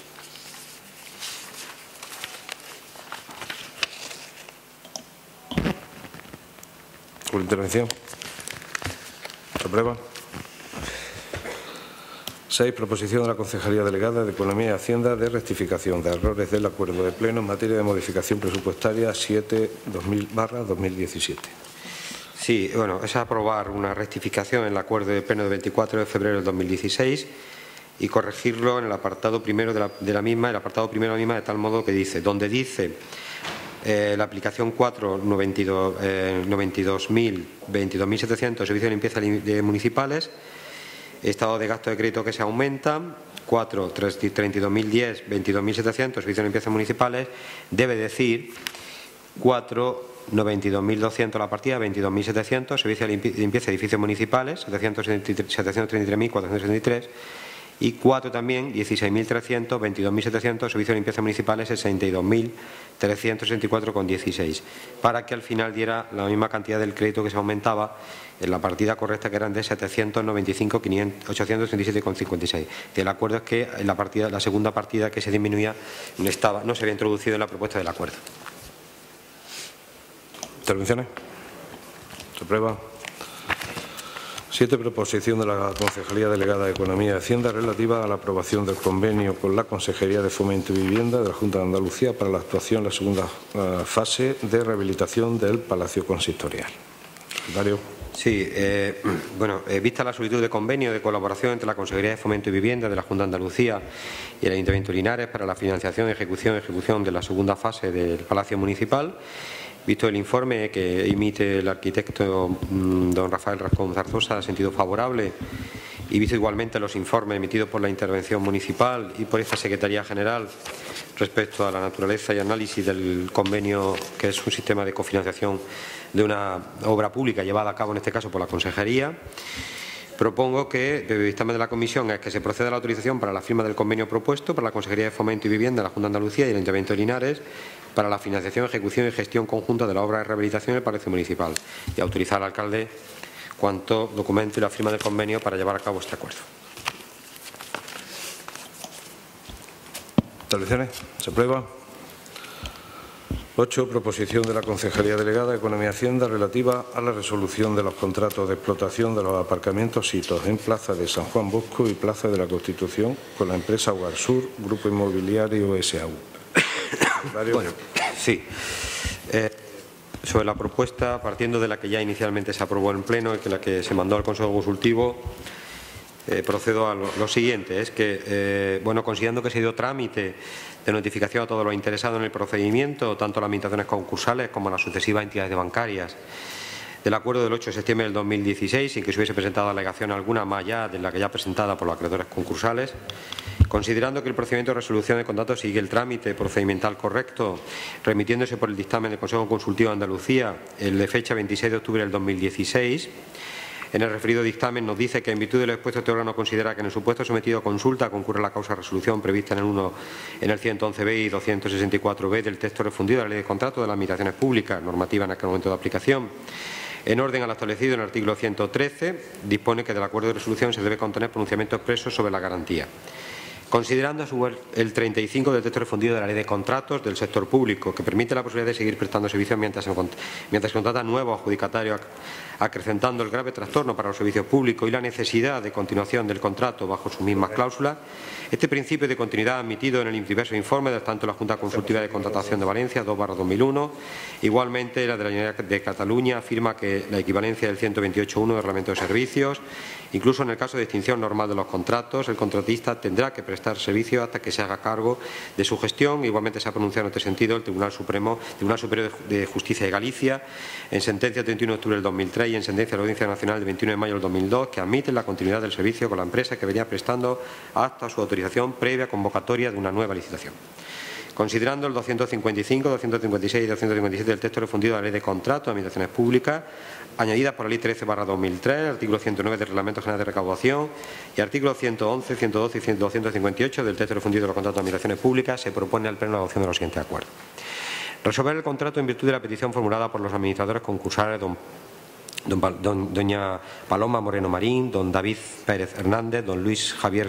Por intervención. ¿Se aprueba? seis. Proposición de la Concejalía Delegada de Economía y Hacienda de rectificación de errores del Acuerdo de Pleno en materia de modificación presupuestaria siete barra dos mil diecisiete. Sí, bueno, es aprobar una rectificación en el Acuerdo de Pleno de veinticuatro de febrero del dos mil dieciséis y corregirlo en el apartado primero de la, de la misma, el apartado primero de la misma de tal modo que dice, donde dice Eh, la aplicación cuatro, noventa y dos mil, veintidós mil setecientos, servicios de limpieza de municipales, estado de gasto de crédito que se aumenta, cuatro, treinta y dos mil diez, veintidós mil setecientos, servicios de limpieza municipales, debe decir cuatro, noventa y dos mil doscientos la partida, veintidós mil setecientos, servicios de limpieza de edificios municipales, setecientos treinta y tres mil cuatrocientos sesenta y tres, y cuatro también, dieciséis mil trescientos, veintidós mil setecientos, servicios de limpieza municipales, sesenta y dos mil trescientos sesenta y cuatro coma dieciséis, para que al final diera la misma cantidad del crédito que se aumentaba en la partida correcta, que eran de setecientos noventa y cinco mil ochocientos treinta y siete coma cincuenta y seis. El acuerdo es que en la, partida, la segunda partida que se disminuía no, estaba, no se había introducido en la propuesta del acuerdo. ¿Intervenciones? ¿Se aprueba? Siete, proposición de la Concejalía Delegada de Economía y Hacienda relativa a la aprobación del convenio con la Consejería de Fomento y Vivienda de la Junta de Andalucía para la actuación en la segunda uh, fase de rehabilitación del Palacio Consistorial. Secretario. Sí, eh, bueno, eh, vista la solicitud de convenio de colaboración entre la Consejería de Fomento y Vivienda de la Junta de Andalucía y el Ayuntamiento de Linares para la financiación, ejecución y ejecución de la segunda fase del Palacio Municipal, visto el informe que emite el arquitecto mmm, don Rafael Rascón Zarzosa, sentido favorable, y visto igualmente los informes emitidos por la Intervención Municipal y por esta Secretaría General respecto a la naturaleza y análisis del convenio, que es un sistema de cofinanciación de una obra pública llevada a cabo en este caso por la Consejería, propongo que, el dictamen de la Comisión es que se proceda a la autorización para la firma del convenio propuesto por la Consejería de Fomento y Vivienda de la Junta de Andalucía y el Ayuntamiento de Linares para la financiación, ejecución y gestión conjunta de la obra de rehabilitación del Palacio Municipal y autorizar al alcalde cuanto documento y la firma del convenio para llevar a cabo este acuerdo. ¿Intervenciones? ¿Se aprueba? Ocho, proposición de la Concejalía Delegada de Economía y Hacienda relativa a la resolución de los contratos de explotación de los aparcamientos sitos en Plaza de San Juan Bosco y Plaza de la Constitución con la empresa Uarsur, Grupo Inmobiliario S A U. Bueno, sí. Eh, sobre la propuesta, partiendo de la que ya inicialmente se aprobó en pleno y que la que se mandó al Consejo Consultivo, eh, procedo a lo, lo siguiente. Es que, eh, bueno, considerando que se dio trámite de notificación a todos los interesados en el procedimiento, tanto a las administraciones concursales como a las sucesivas entidades bancarias, del acuerdo del ocho de septiembre del dos mil dieciséis, sin que se hubiese presentado alegación alguna más allá de la que ya presentada por los acreedores concursales, considerando que el procedimiento de resolución de contrato sigue el trámite procedimental correcto, remitiéndose por el dictamen del Consejo Consultivo de Andalucía, el de fecha veintiséis de octubre del dos mil dieciséis, en el referido dictamen nos dice que en virtud de lo expuesto este órgano considera que en el supuesto sometido a consulta concurre la causa de resolución prevista en el uno, en el ciento once B y doscientos sesenta y cuatro B del texto refundido de la Ley de Contrato de las Administraciones Públicas, normativa en aquel momento de aplicación. En orden a lo establecido en el artículo ciento trece, dispone que del acuerdo de resolución se debe contener pronunciamiento expreso sobre la garantía. Considerando a su vez el treinta y cinco del texto refundido de la Ley de Contratos del sector público, que permite la posibilidad de seguir prestando servicios mientras se, mientras se contrata nuevos adjudicatarios, acrecentando el grave trastorno para los servicios públicos y la necesidad de continuación del contrato bajo sus mismas cláusulas, este principio de continuidad admitido en el diverso informe de tanto la Junta Consultiva de Contratación de Valencia dos barra dos mil uno, igualmente la de la Generalitat de Cataluña afirma que la equivalencia del ciento veintiocho punto uno del Reglamento de Servicios, incluso en el caso de extinción normal de los contratos, el contratista tendrá que prestar servicio hasta que se haga cargo de su gestión. Igualmente se ha pronunciado en este sentido el Tribunal Supremo, Tribunal Superior de Justicia de Galicia, en sentencia treinta y uno de octubre del dos mil tres y en sentencia de la Audiencia Nacional del veintiuno de mayo del dos mil dos, que admiten la continuidad del servicio con la empresa que venía prestando hasta su autorización previa convocatoria de una nueva licitación. Considerando el doscientos cincuenta y cinco, doscientos cincuenta y seis y doscientos cincuenta y siete del texto refundido de la Ley de Contratos de Administraciones Públicas, añadidas por la Ley trece barra dos mil tres, artículo ciento nueve del Reglamento General de Recaudación y artículos ciento once, ciento doce y doscientos cincuenta y ocho del texto refundido de los contratos de Administraciones Públicas, se propone al Pleno la adopción de los siguientes acuerdos. Resolver el contrato en virtud de la petición formulada por los administradores concursales don Don, don, doña Paloma Moreno Marín, don David Pérez Hernández, don Luis Javier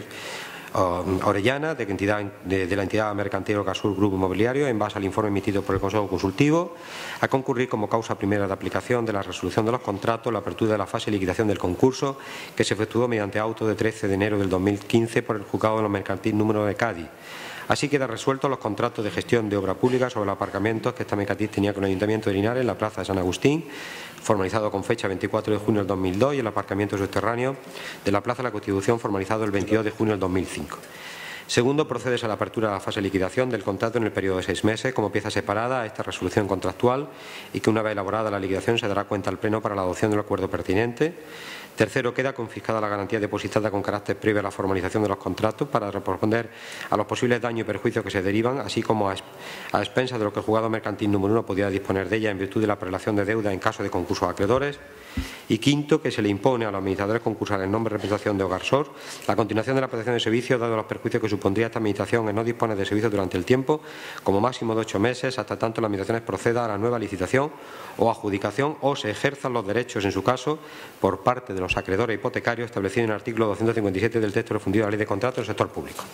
uh, Orellana, de, entidad, de, de la entidad mercantil Ocasur Grupo Inmobiliario, en base al informe emitido por el Consejo Consultivo, a concurrir como causa primera de aplicación de la resolución de los contratos la apertura de la fase de liquidación del concurso, que se efectuó mediante auto de trece de enero del dos mil quince por el Juzgado de lo Mercantil número de Cádiz. Así queda resueltos los contratos de gestión de obra pública sobre los aparcamientos que esta mercantil tenía con el Ayuntamiento de Linares en la Plaza de San Agustín, formalizado con fecha veinticuatro de junio del dos mil dos, y el aparcamiento subterráneo de la Plaza de la Constitución, formalizado el veintidós de junio del dos mil cinco. Segundo, procede a la apertura de la fase de liquidación del contrato en el periodo de seis meses como pieza separada a esta resolución contractual y que una vez elaborada la liquidación se dará cuenta al Pleno para la adopción del acuerdo pertinente. Tercero, queda confiscada la garantía depositada con carácter previo a la formalización de los contratos para responder a los posibles daños y perjuicios que se derivan, así como a, a expensas de lo que el juzgado mercantil número uno podía disponer de ella en virtud de la prelación de deuda en caso de concurso de acreedores. Y quinto, que se le impone a los administradores concursales en nombre de representación de Hogarsor la continuación de la prestación de servicios, dado los perjuicios que supondría esta administración en no disponer de servicios durante el tiempo, como máximo de ocho meses, hasta tanto la administración proceda a la nueva licitación o adjudicación o se ejerzan los derechos, en su caso, por parte de los acreedores hipotecarios establecidos en el artículo doscientos cincuenta y siete del texto refundido de la Ley de Contratos del sector público.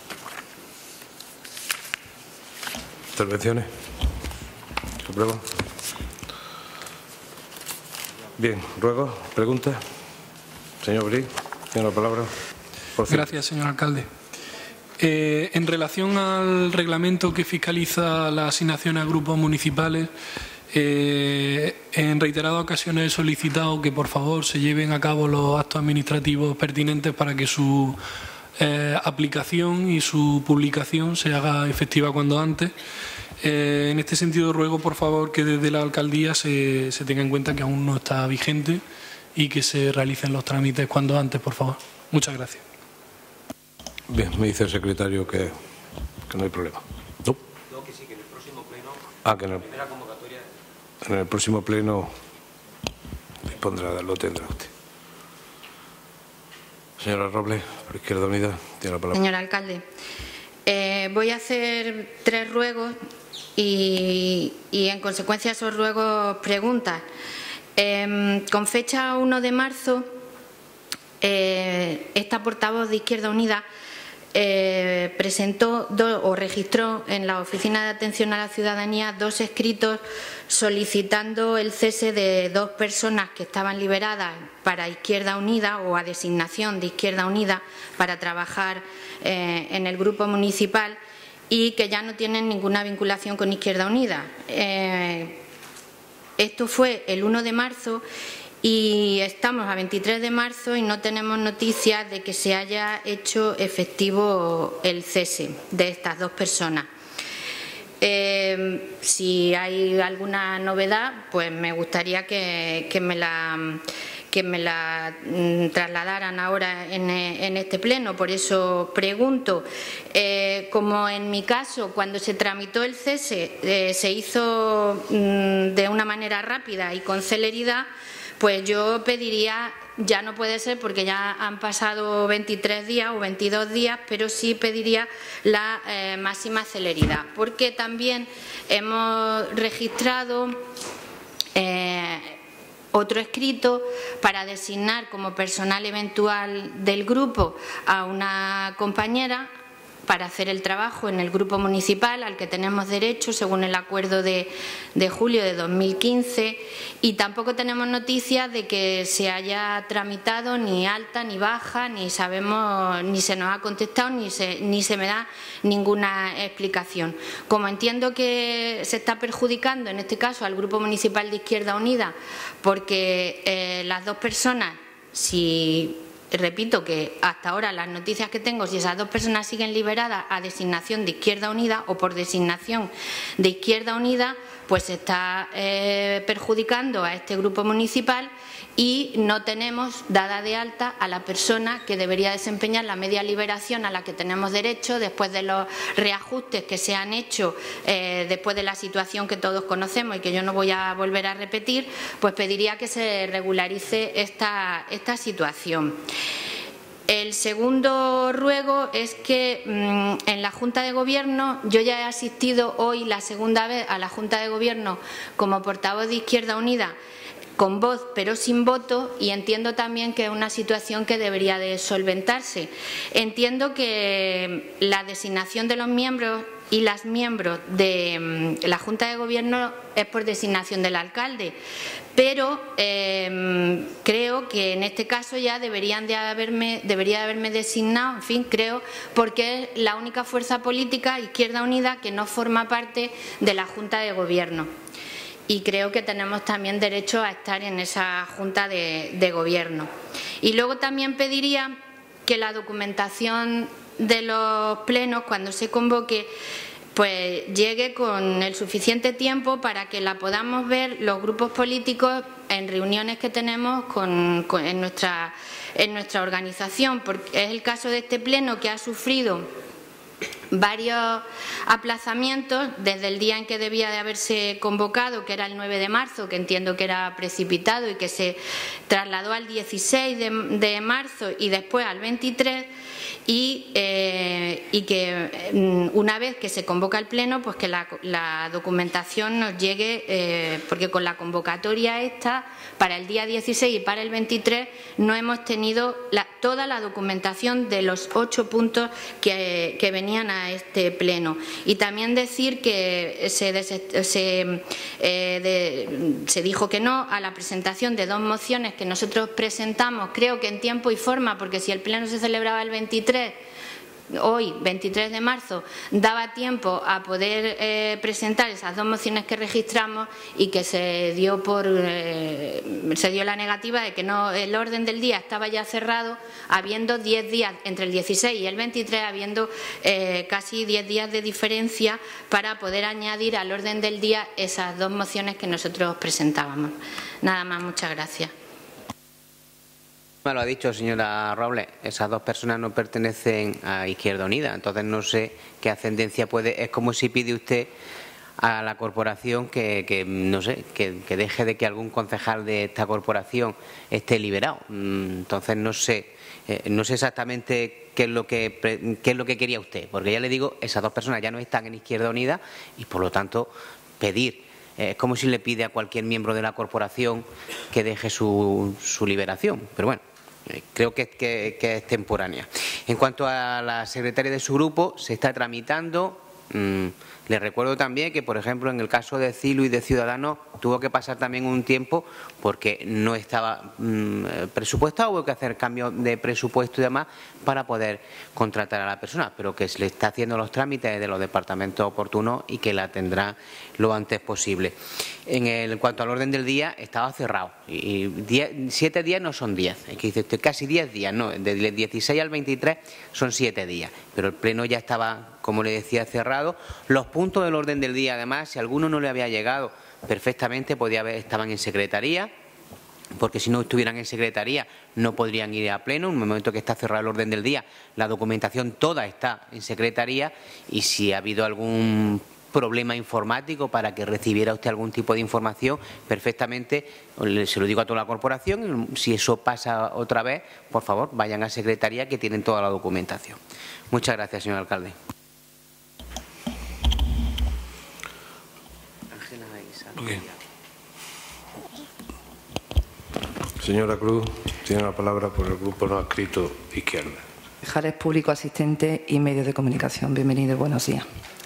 ¿Intervenciones? ¿Se aprueba? Bien, ruego, preguntas. Señor Bri, tiene la palabra. Gracias, señor alcalde. Eh, en relación al reglamento que fiscaliza la asignación a grupos municipales, eh, en reiteradas ocasiones he solicitado que por favor se lleven a cabo los actos administrativos pertinentes para que su eh, aplicación y su publicación se haga efectiva cuando antes. Eh, en este sentido ruego por favor que desde la alcaldía se, se tenga en cuenta que aún no está vigente y que se realicen los trámites cuando antes, por favor. Muchas gracias. Bien, me dice el secretario que, que no hay problema. ¿No? No, que sí, que en el próximo pleno, ah, que en el, la primera convocatoria. En el próximo pleno dispondrá, lo tendrá usted. Señora Robles, por Izquierda Unida, tiene la palabra. Señor alcalde, eh, voy a hacer tres ruegos y, y en consecuencia esos ruegos preguntas. Eh, con fecha uno de marzo, eh, esta portavoz de Izquierda Unida eh, presentó do, o registró en la Oficina de Atención a la Ciudadanía dos escritos solicitando el cese de dos personas que estaban liberadas para Izquierda Unida o a designación de Izquierda Unida para trabajar eh, en el grupo municipal y que ya no tienen ninguna vinculación con Izquierda Unida. Eh, esto fue el uno de marzo y estamos a veintitrés de marzo y no tenemos noticias de que se haya hecho efectivo el cese de estas dos personas. Eh, si hay alguna novedad, pues me gustaría que, que me la, que me la mm, trasladaran ahora en, en este pleno. Por eso pregunto, eh, como en mi caso, cuando se tramitó el cese, eh, se hizo mm, de una manera rápida y con celeridad, pues yo pediría, ya no puede ser porque ya han pasado veintitrés días o veintidós días, pero sí pediría la eh, máxima celeridad, porque también hemos registrado eh, otro escrito para designar como personal eventual del grupo a una compañera para hacer el trabajo en el grupo municipal al que tenemos derecho según el acuerdo de, de julio de dos mil quince y tampoco tenemos noticias de que se haya tramitado ni alta ni baja, ni sabemos, ni se nos ha contestado, ni se, ni se me da ninguna explicación. Como entiendo que se está perjudicando en este caso al Grupo Municipal de Izquierda Unida porque eh, las dos personas, si repito que hasta ahora las noticias que tengo, si esas dos personas siguen liberadas a designación de Izquierda Unida o por designación de Izquierda Unida, pues se está eh, perjudicando a este grupo municipal y no tenemos dada de alta a la persona que debería desempeñar la media liberación a la que tenemos derecho después de los reajustes que se han hecho eh, después de la situación que todos conocemos y que yo no voy a volver a repetir, pues pediría que se regularice esta, esta situación. El segundo ruego es que mmm, en la Junta de Gobierno, yo ya he asistido hoy la segunda vez a la Junta de Gobierno como portavoz de Izquierda Unida, con voz pero sin voto, y entiendo también que es una situación que debería de solventarse. Entiendo que la designación de los miembros y las miembros de la Junta de Gobierno es por designación del alcalde, pero eh, creo que en este caso ya deberían de haberme, debería de haberme designado, en fin, creo, porque es la única fuerza política, Izquierda Unida, que no forma parte de la Junta de Gobierno. Y creo que tenemos también derecho a estar en esa Junta de, de Gobierno. Y luego también pediría que la documentación de los plenos, cuando se convoque, pues llegue con el suficiente tiempo para que la podamos ver los grupos políticos en reuniones que tenemos con, con, en, nuestra, en nuestra organización, porque es el caso de este pleno que ha sufrido varios aplazamientos desde el día en que debía de haberse convocado, que era el nueve de marzo, que entiendo que era precipitado y que se trasladó al dieciséis de marzo y después al veintitrés, y, eh, y que una vez que se convoca el pleno, pues que la, la documentación nos llegue, eh, porque con la convocatoria esta para el día dieciséis y para el veintitrés no hemos tenido la, toda la documentación de los ocho puntos que, que venían a a este pleno. Y también decir que se, se, eh, de, se dijo que no a la presentación de dos mociones que nosotros presentamos, creo que en tiempo y forma, porque si el pleno se celebraba el veintitrés, hoy, veintitrés de marzo, daba tiempo a poder eh, presentar esas dos mociones que registramos y que se dio por eh, se dio la negativa de que no el orden del día estaba ya cerrado, habiendo diez días, entre el dieciséis y el veintitrés, habiendo eh, casi diez días de diferencia para poder añadir al orden del día esas dos mociones que nosotros presentábamos. Nada más, muchas gracias. Me lo ha dicho, señora Robles, esas dos personas no pertenecen a Izquierda Unida, entonces no sé qué ascendencia puede. Es como si pide usted a la corporación que, que no sé, que, que deje de que algún concejal de esta corporación esté liberado. Entonces no sé, eh, no sé exactamente qué es lo que qué es lo que quería usted, porque ya le digo, esas dos personas ya no están en Izquierda Unida y por lo tanto pedir. Es como si le pide a cualquier miembro de la corporación que deje su, su liberación. Pero bueno, creo que, que, que es temporánea. En cuanto a la secretaria de su grupo, se está tramitando. Mmm, le recuerdo también que, por ejemplo, en el caso de Cilu y de Ciudadanos, tuvo que pasar también un tiempo porque no estaba mmm, presupuestado, hubo que hacer cambios de presupuesto y demás para poder contratar a la persona, pero que se le está haciendo los trámites de los departamentos oportunos y que la tendrá lo antes posible. En, el, en cuanto al orden del día, estaba cerrado. Y diez, siete días no son diez, es que dice usted casi diez días, no, del dieciséis al veintitrés son siete días, pero el pleno ya estaba, como le decía, cerrado. Los puntos del orden del día, además, si alguno no le había llegado, perfectamente podía haber, estaban en secretaría, porque si no estuvieran en secretaría no podrían ir a pleno. En el momento que está cerrado el orden del día, la documentación toda está en secretaría y si ha habido algún problema informático para que recibiera usted algún tipo de información, perfectamente, se lo digo a toda la corporación, si eso pasa otra vez, por favor, vayan a secretaría que tienen toda la documentación. Muchas gracias, señor alcalde. Bien. Señora Cruz, tiene la palabra por el grupo no adscrito Izquierda. Concejales públicos, asistentes y medios de comunicación. Bienvenido y buenos días.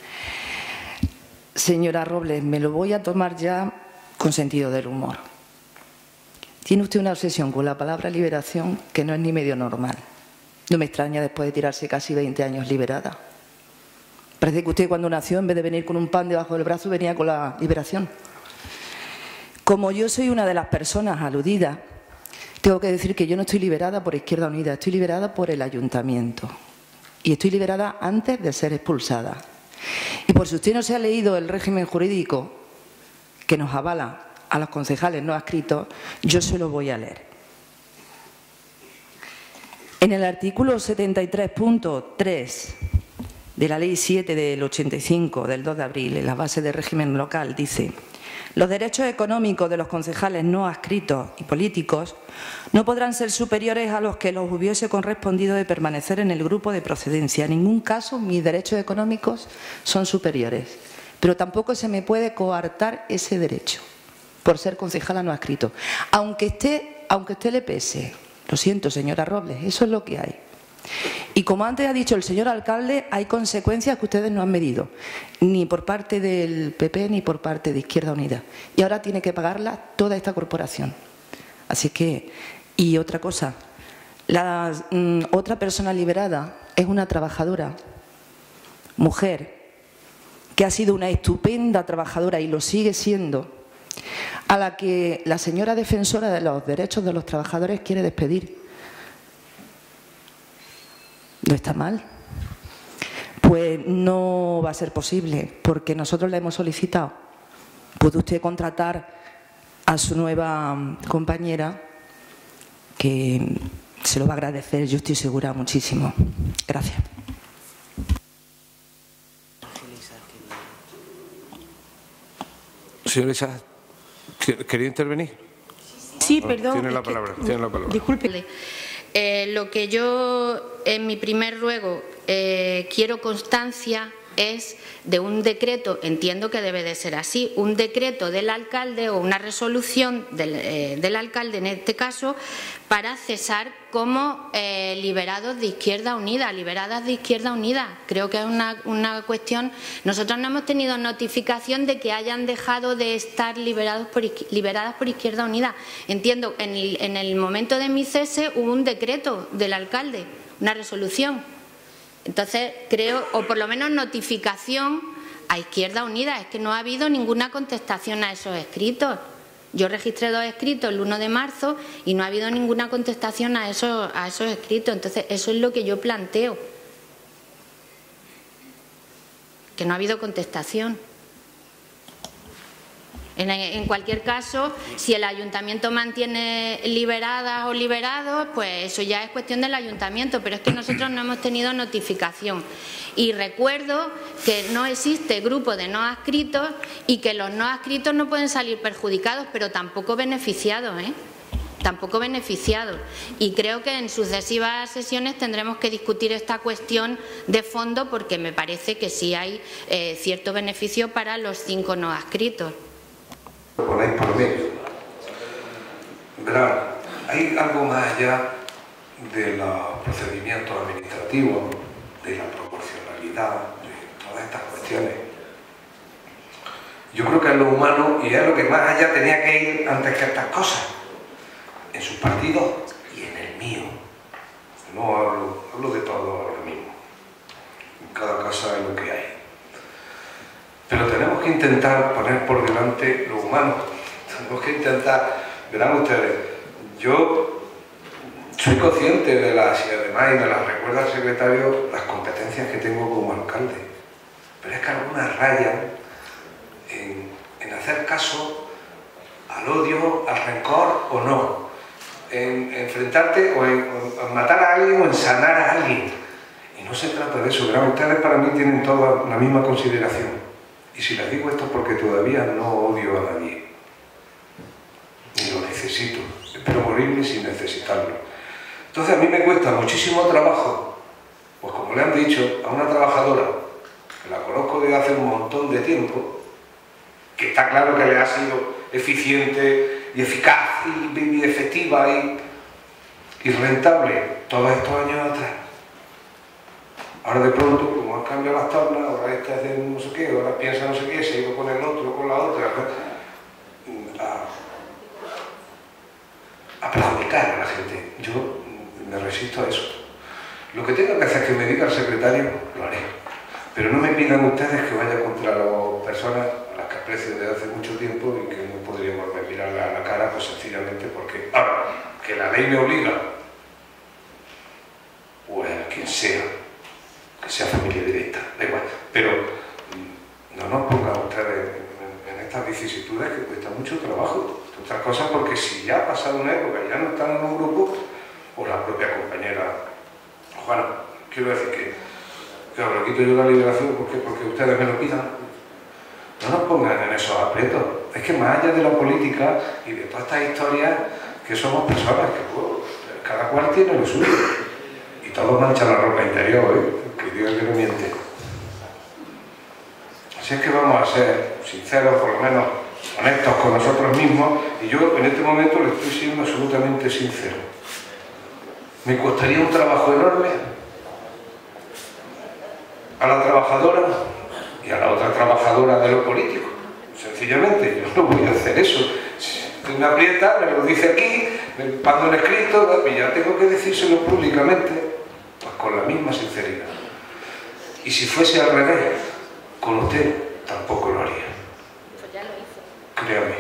Señora Robles, me lo voy a tomar ya con sentido del humor. Tiene usted una obsesión con la palabra liberación que no es ni medio normal. No me extraña después de tirarse casi veinte años liberada. Parece que usted cuando nació, en vez de venir con un pan debajo del brazo, venía con la liberación. Como yo soy una de las personas aludidas, tengo que decir que yo no estoy liberada por Izquierda Unida, estoy liberada por el Ayuntamiento. Y estoy liberada antes de ser expulsada. Y por si usted no se ha leído el régimen jurídico que nos avala a los concejales no adscritos, yo se lo voy a leer. En el artículo setenta y tres punto tres de la Ley siete del ochenta y cinco, del dos de abril, en la base del régimen local, dice: los derechos económicos de los concejales no adscritos y políticos no podrán ser superiores a los que los hubiese correspondido de permanecer en el grupo de procedencia. En ningún caso mis derechos económicos son superiores, pero tampoco se me puede coartar ese derecho por ser concejala no adscrito. Aunque esté, aunque usted le pese, lo siento, señora Robles, eso es lo que hay. Y como antes ha dicho el señor alcalde, hay consecuencias que ustedes no han medido, ni por parte del P P ni por parte de Izquierda Unida. Y ahora tiene que pagarla toda esta corporación. Así que, y otra cosa, la mm, otra persona liberada es una trabajadora, mujer, que ha sido una estupenda trabajadora y lo sigue siendo, a la que la señora defensora de los derechos de los trabajadores quiere despedir. ¿No está mal? Pues no va a ser posible, porque nosotros la hemos solicitado. Puede usted contratar a su nueva compañera, que se lo va a agradecer, yo estoy segura, muchísimo. Gracias. Señora Isa, ¿quería intervenir? Sí, perdón. Tiene la palabra. Tiene la palabra. Disculpe. Eh, lo que yo, en mi primer ruego, eh, quiero constancia es de un decreto, entiendo que debe de ser así, un decreto del alcalde o una resolución del, eh, del alcalde en este caso para cesar como eh, liberados de Izquierda Unida, liberadas de Izquierda Unida. Creo que es una, una cuestión, nosotros no hemos tenido notificación de que hayan dejado de estar liberados por, liberadas por Izquierda Unida. Entiendo, en el, en el momento de mi cese hubo un decreto del alcalde, una resolución. Entonces, creo, o por lo menos notificación a Izquierda Unida, es que no ha habido ninguna contestación a esos escritos. Yo registré dos escritos el uno de marzo y no ha habido ninguna contestación a esos, a esos escritos. Entonces, eso es lo que yo planteo, que no ha habido contestación. En, en cualquier caso, si el ayuntamiento mantiene liberadas o liberados, pues eso ya es cuestión del ayuntamiento, pero es que nosotros no hemos tenido notificación. Y recuerdo que no existe grupo de no adscritos y que los no adscritos no pueden salir perjudicados, pero tampoco beneficiados, ¿eh? Tampoco beneficiados. Y creo que en sucesivas sesiones tendremos que discutir esta cuestión de fondo, porque me parece que sí hay eh, cierto beneficio para los cinco no adscritos. Lo ponéis por medio. Verán, hay algo más allá de los procedimientos administrativos, de la proporcionalidad, de todas estas cuestiones. Yo creo que es lo humano y es lo que más allá tenía que ir antes que estas cosas, en sus partidos y en el mío. No hablo, hablo de todo ahora mismo. En cada casa es lo que hay. Pero tenemos que intentar poner por delante lo humano. Tenemos que intentar, verán ustedes, yo soy consciente de las, y además y me las recuerda el secretario, las competencias que tengo como alcalde. Pero es que algunas rayan en, en hacer caso al odio, al rencor o no. En enfrentarte o en, o en matar a alguien o en sanar a alguien. Y no se trata de eso. Verán, ustedes para mí tienen toda la misma consideración. Y si les digo esto es porque todavía no odio a nadie, ni lo necesito, espero morirme sin necesitarlo. Entonces a mí me cuesta muchísimo trabajo, pues como le han dicho a una trabajadora, que la conozco desde hace un montón de tiempo, que está claro que le ha sido eficiente y eficaz y, y efectiva y, y rentable todos estos años atrás. Ahora de pronto, como han cambiado las tablas, ahora esta es de no sé qué, ahora piensa no sé qué, se ha ido con el otro, con la otra, a, a perjudicar a la gente. Yo me resisto a eso. Lo que tengo que hacer es que me diga el secretario, lo haré. Pero no me pidan ustedes que vaya contra las personas a las que aprecio desde hace mucho tiempo y que no podríamos mirarle a la cara, pues sencillamente porque, ahora, que la ley me obliga, o a quien sea, que sea familia directa, da igual, pero no nos pongan ustedes en, en estas vicisitudes que cuesta mucho trabajo, otras cosas porque si ya ha pasado una época y ya no están en un grupo, o la propia compañera Juana, quiero decir que, claro, le quito yo la liberación porque, porque ustedes me lo pidan, no nos pongan en esos aprietos, es que más allá de la política y de todas estas historias, que somos personas que pues, cada cual tiene lo suyo, y todos manchan la ropa interior, ¿eh? Que diga que no miente. Así es que vamos a ser sinceros, por lo menos honestos con nosotros mismos, y yo en este momento le estoy siendo absolutamente sincero. Me costaría un trabajo enorme a la trabajadora y a la otra trabajadora de lo político. Sencillamente, yo no voy a hacer eso. Si me aprieta, me lo dice aquí, me mando un escrito, y ya tengo que decírselo públicamente, pues con la misma sinceridad. Y si fuese al revés, con usted tampoco lo haría. Pues ya lo hizo. Créame.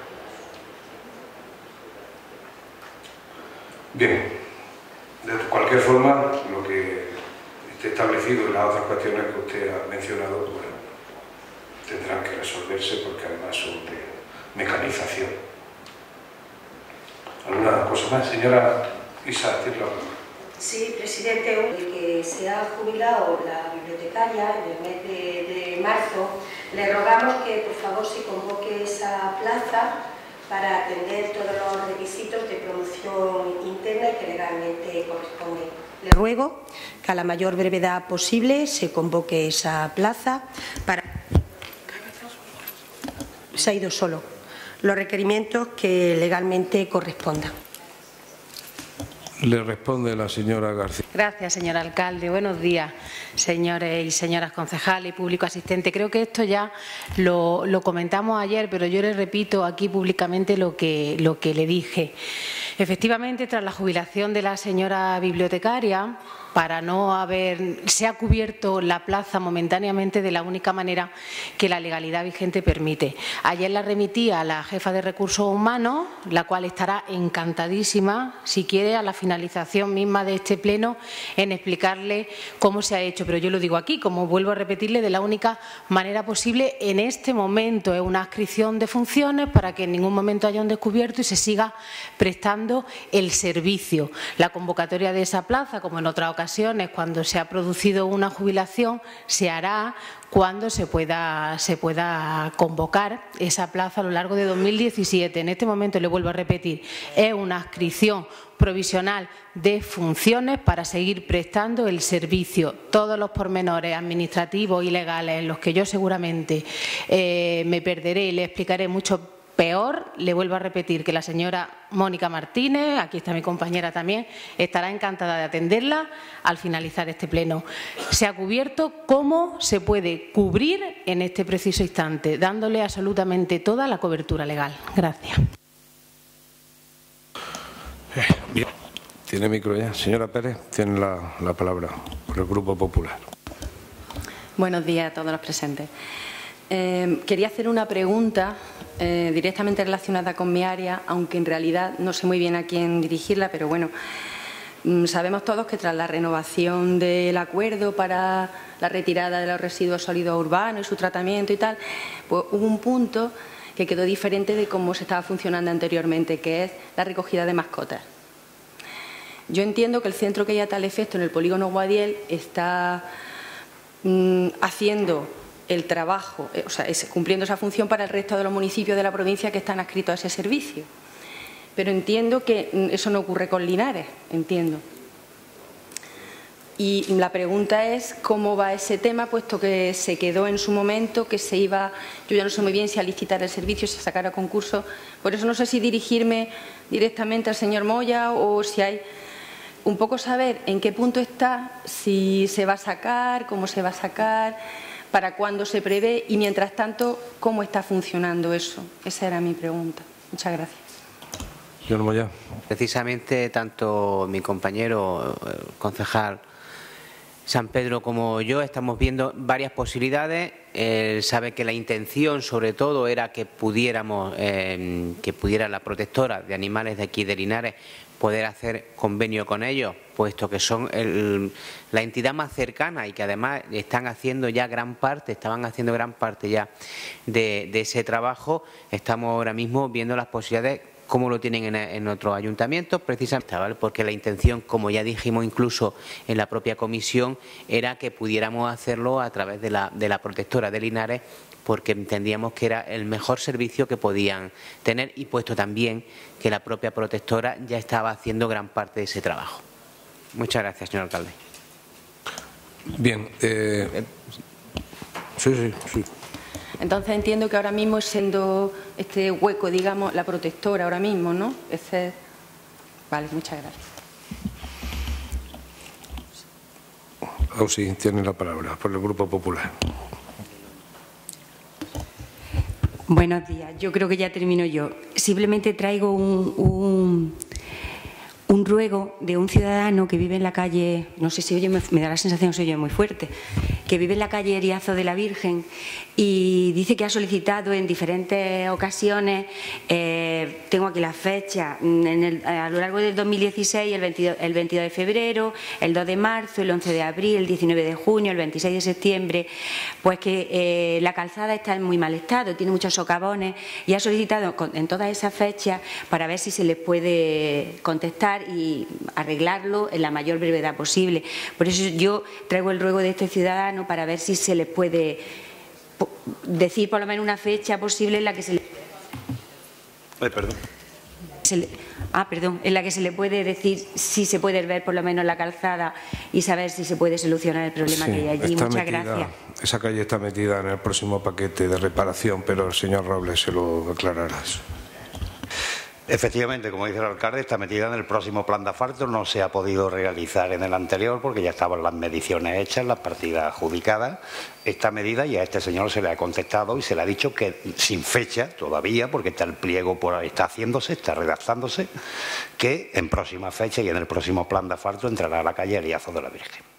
Bien, de cualquier forma, lo que esté establecido en las otras cuestiones que usted ha mencionado, pues tendrán que resolverse porque además son de mecanización. ¿Alguna cosa más, señora Isa? Sí, presidente, el que se ha jubilado la bibliotecaria en el mes de, de marzo, le rogamos que por favor se convoque esa plaza para atender todos los requisitos de promoción interna y que legalmente corresponde. Le ruego que a la mayor brevedad posible se convoque esa plaza para... Se ha ido solo. Los requerimientos que legalmente correspondan. Le responde la señora García. Gracias, señor alcalde. Buenos días, señores y señoras concejales y público asistente. Creo que esto ya lo, lo comentamos ayer, pero yo le repito aquí públicamente lo que, lo que le dije. Efectivamente, tras la jubilación de la señora bibliotecaria, para no haber, se ha cubierto la plaza momentáneamente de la única manera que la legalidad vigente permite. Ayer la remití a la jefa de Recursos Humanos, la cual estará encantadísima, si quiere, a la finalización misma de este pleno, en explicarle cómo se ha hecho. Pero yo lo digo aquí, como vuelvo a repetirle, de la única manera posible en este momento. Es una adscripción de funciones para que en ningún momento haya un descubierto y se siga prestando el servicio. La convocatoria de esa plaza, como en otras ocasiones, cuando se ha producido una jubilación, se hará cuando se pueda, se pueda convocar esa plaza a lo largo de dos mil diecisiete. En este momento, le vuelvo a repetir, es una adscripción provisional de funciones para seguir prestando el servicio. Todos los pormenores administrativos y legales en los que yo seguramente eh, me perderé y le explicaré mucho peor, le vuelvo a repetir que la señora Mónica Martínez, aquí está mi compañera también, estará encantada de atenderla al finalizar este pleno. Se ha cubierto cómo se puede cubrir en este preciso instante, dándole absolutamente toda la cobertura legal. Gracias. Eh, bien. Tiene micro ya. Señora Pérez, tiene la, la palabra por el Grupo Popular. Buenos días a todos los presentes. Eh, quería hacer una pregunta eh, directamente relacionada con mi área, aunque en realidad no sé muy bien a quién dirigirla, pero bueno, mm, sabemos todos que tras la renovación del acuerdo para la retirada de los residuos sólidos urbanos y su tratamiento y tal, pues hubo un punto que quedó diferente de cómo se estaba funcionando anteriormente, que es la recogida de mascotas. Yo entiendo que el centro que hay a tal efecto en el polígono Guadiel está mm, haciendo el trabajo, o sea, es, cumpliendo esa función para el resto de los municipios de la provincia que están adscritos a ese servicio. Pero entiendo que eso no ocurre con Linares, entiendo. Y la pregunta es cómo va ese tema, puesto que se quedó en su momento, que se iba, yo ya no sé muy bien si a licitar el servicio, si a sacar a concurso. Por eso no sé si dirigirme directamente al señor Moya o si hay un poco saber en qué punto está, si se va a sacar, cómo se va a sacar, para cuándo se prevé y, mientras tanto, cómo está funcionando eso. Esa era mi pregunta. Muchas gracias. Señor Moya. Precisamente, tanto mi compañero el concejal San Pedro como yo estamos viendo varias posibilidades. Él sabe que la intención, sobre todo, era que pudiéramos, eh, que pudiera la protectora de animales de aquí de Linares poder hacer convenio con ellos, puesto que son el, la entidad más cercana y que además están haciendo ya gran parte, estaban haciendo gran parte ya de, de ese trabajo. Estamos ahora mismo viendo las posibilidades, como lo tienen en, en otros ayuntamientos, precisamente, ¿vale? Porque la intención, como ya dijimos incluso en la propia comisión, era que pudiéramos hacerlo a través de la, de la protectora de Linares, porque entendíamos que era el mejor servicio que podían tener, y puesto también que la propia protectora ya estaba haciendo gran parte de ese trabajo. Muchas gracias, señor alcalde. Bien. Eh, sí, sí, sí. Entonces entiendo que ahora mismo, siendo este hueco, digamos, la protectora ahora mismo, ¿no? Ese... Vale, muchas gracias. Oh, sí, tiene la palabra por el Grupo Popular. Buenos días. Yo creo que ya termino yo. Simplemente traigo un, un, un ruego de un ciudadano que vive en la calle, no sé si oye, me, me da la sensación que se oye muy fuerte, que vive en la calle Eriazo de la Virgen y dice que ha solicitado en diferentes ocasiones, eh, tengo aquí la fecha, en el, a lo largo del dos mil dieciséis, el veintidós, el veintidós de febrero, el dos de marzo, el once de abril, el diecinueve de junio, el veintiséis de septiembre, pues que eh, la calzada está en muy mal estado, tiene muchos socavones, y ha solicitado en todas esas fechas para ver si se les puede contestar y arreglarlo en la mayor brevedad posible. Por eso yo traigo el ruego de este ciudadano para ver si se les puede decir por lo menos una fecha posible en la que se les... Ay, perdón. Se le, ah, perdón, en la que se le puede decir si se puede ver por lo menos la calzada y saber si se puede solucionar el problema Sí, que hay allí. Muchas metida, gracias. Esa calle está metida en el próximo paquete de reparación, pero el señor Robles se lo aclarará eso. Efectivamente, como dice el alcalde, está metida en el próximo plan de asfalto. No se ha podido realizar en el anterior porque ya estaban las mediciones hechas, las partidas adjudicadas. Esta medida y a este señor se le ha contestado y se le ha dicho que sin fecha todavía, porque está el pliego por ahí, está haciéndose, está redactándose, que en próxima fecha y en el próximo plan de asfalto entrará a la calle Eliazo de la Virgen.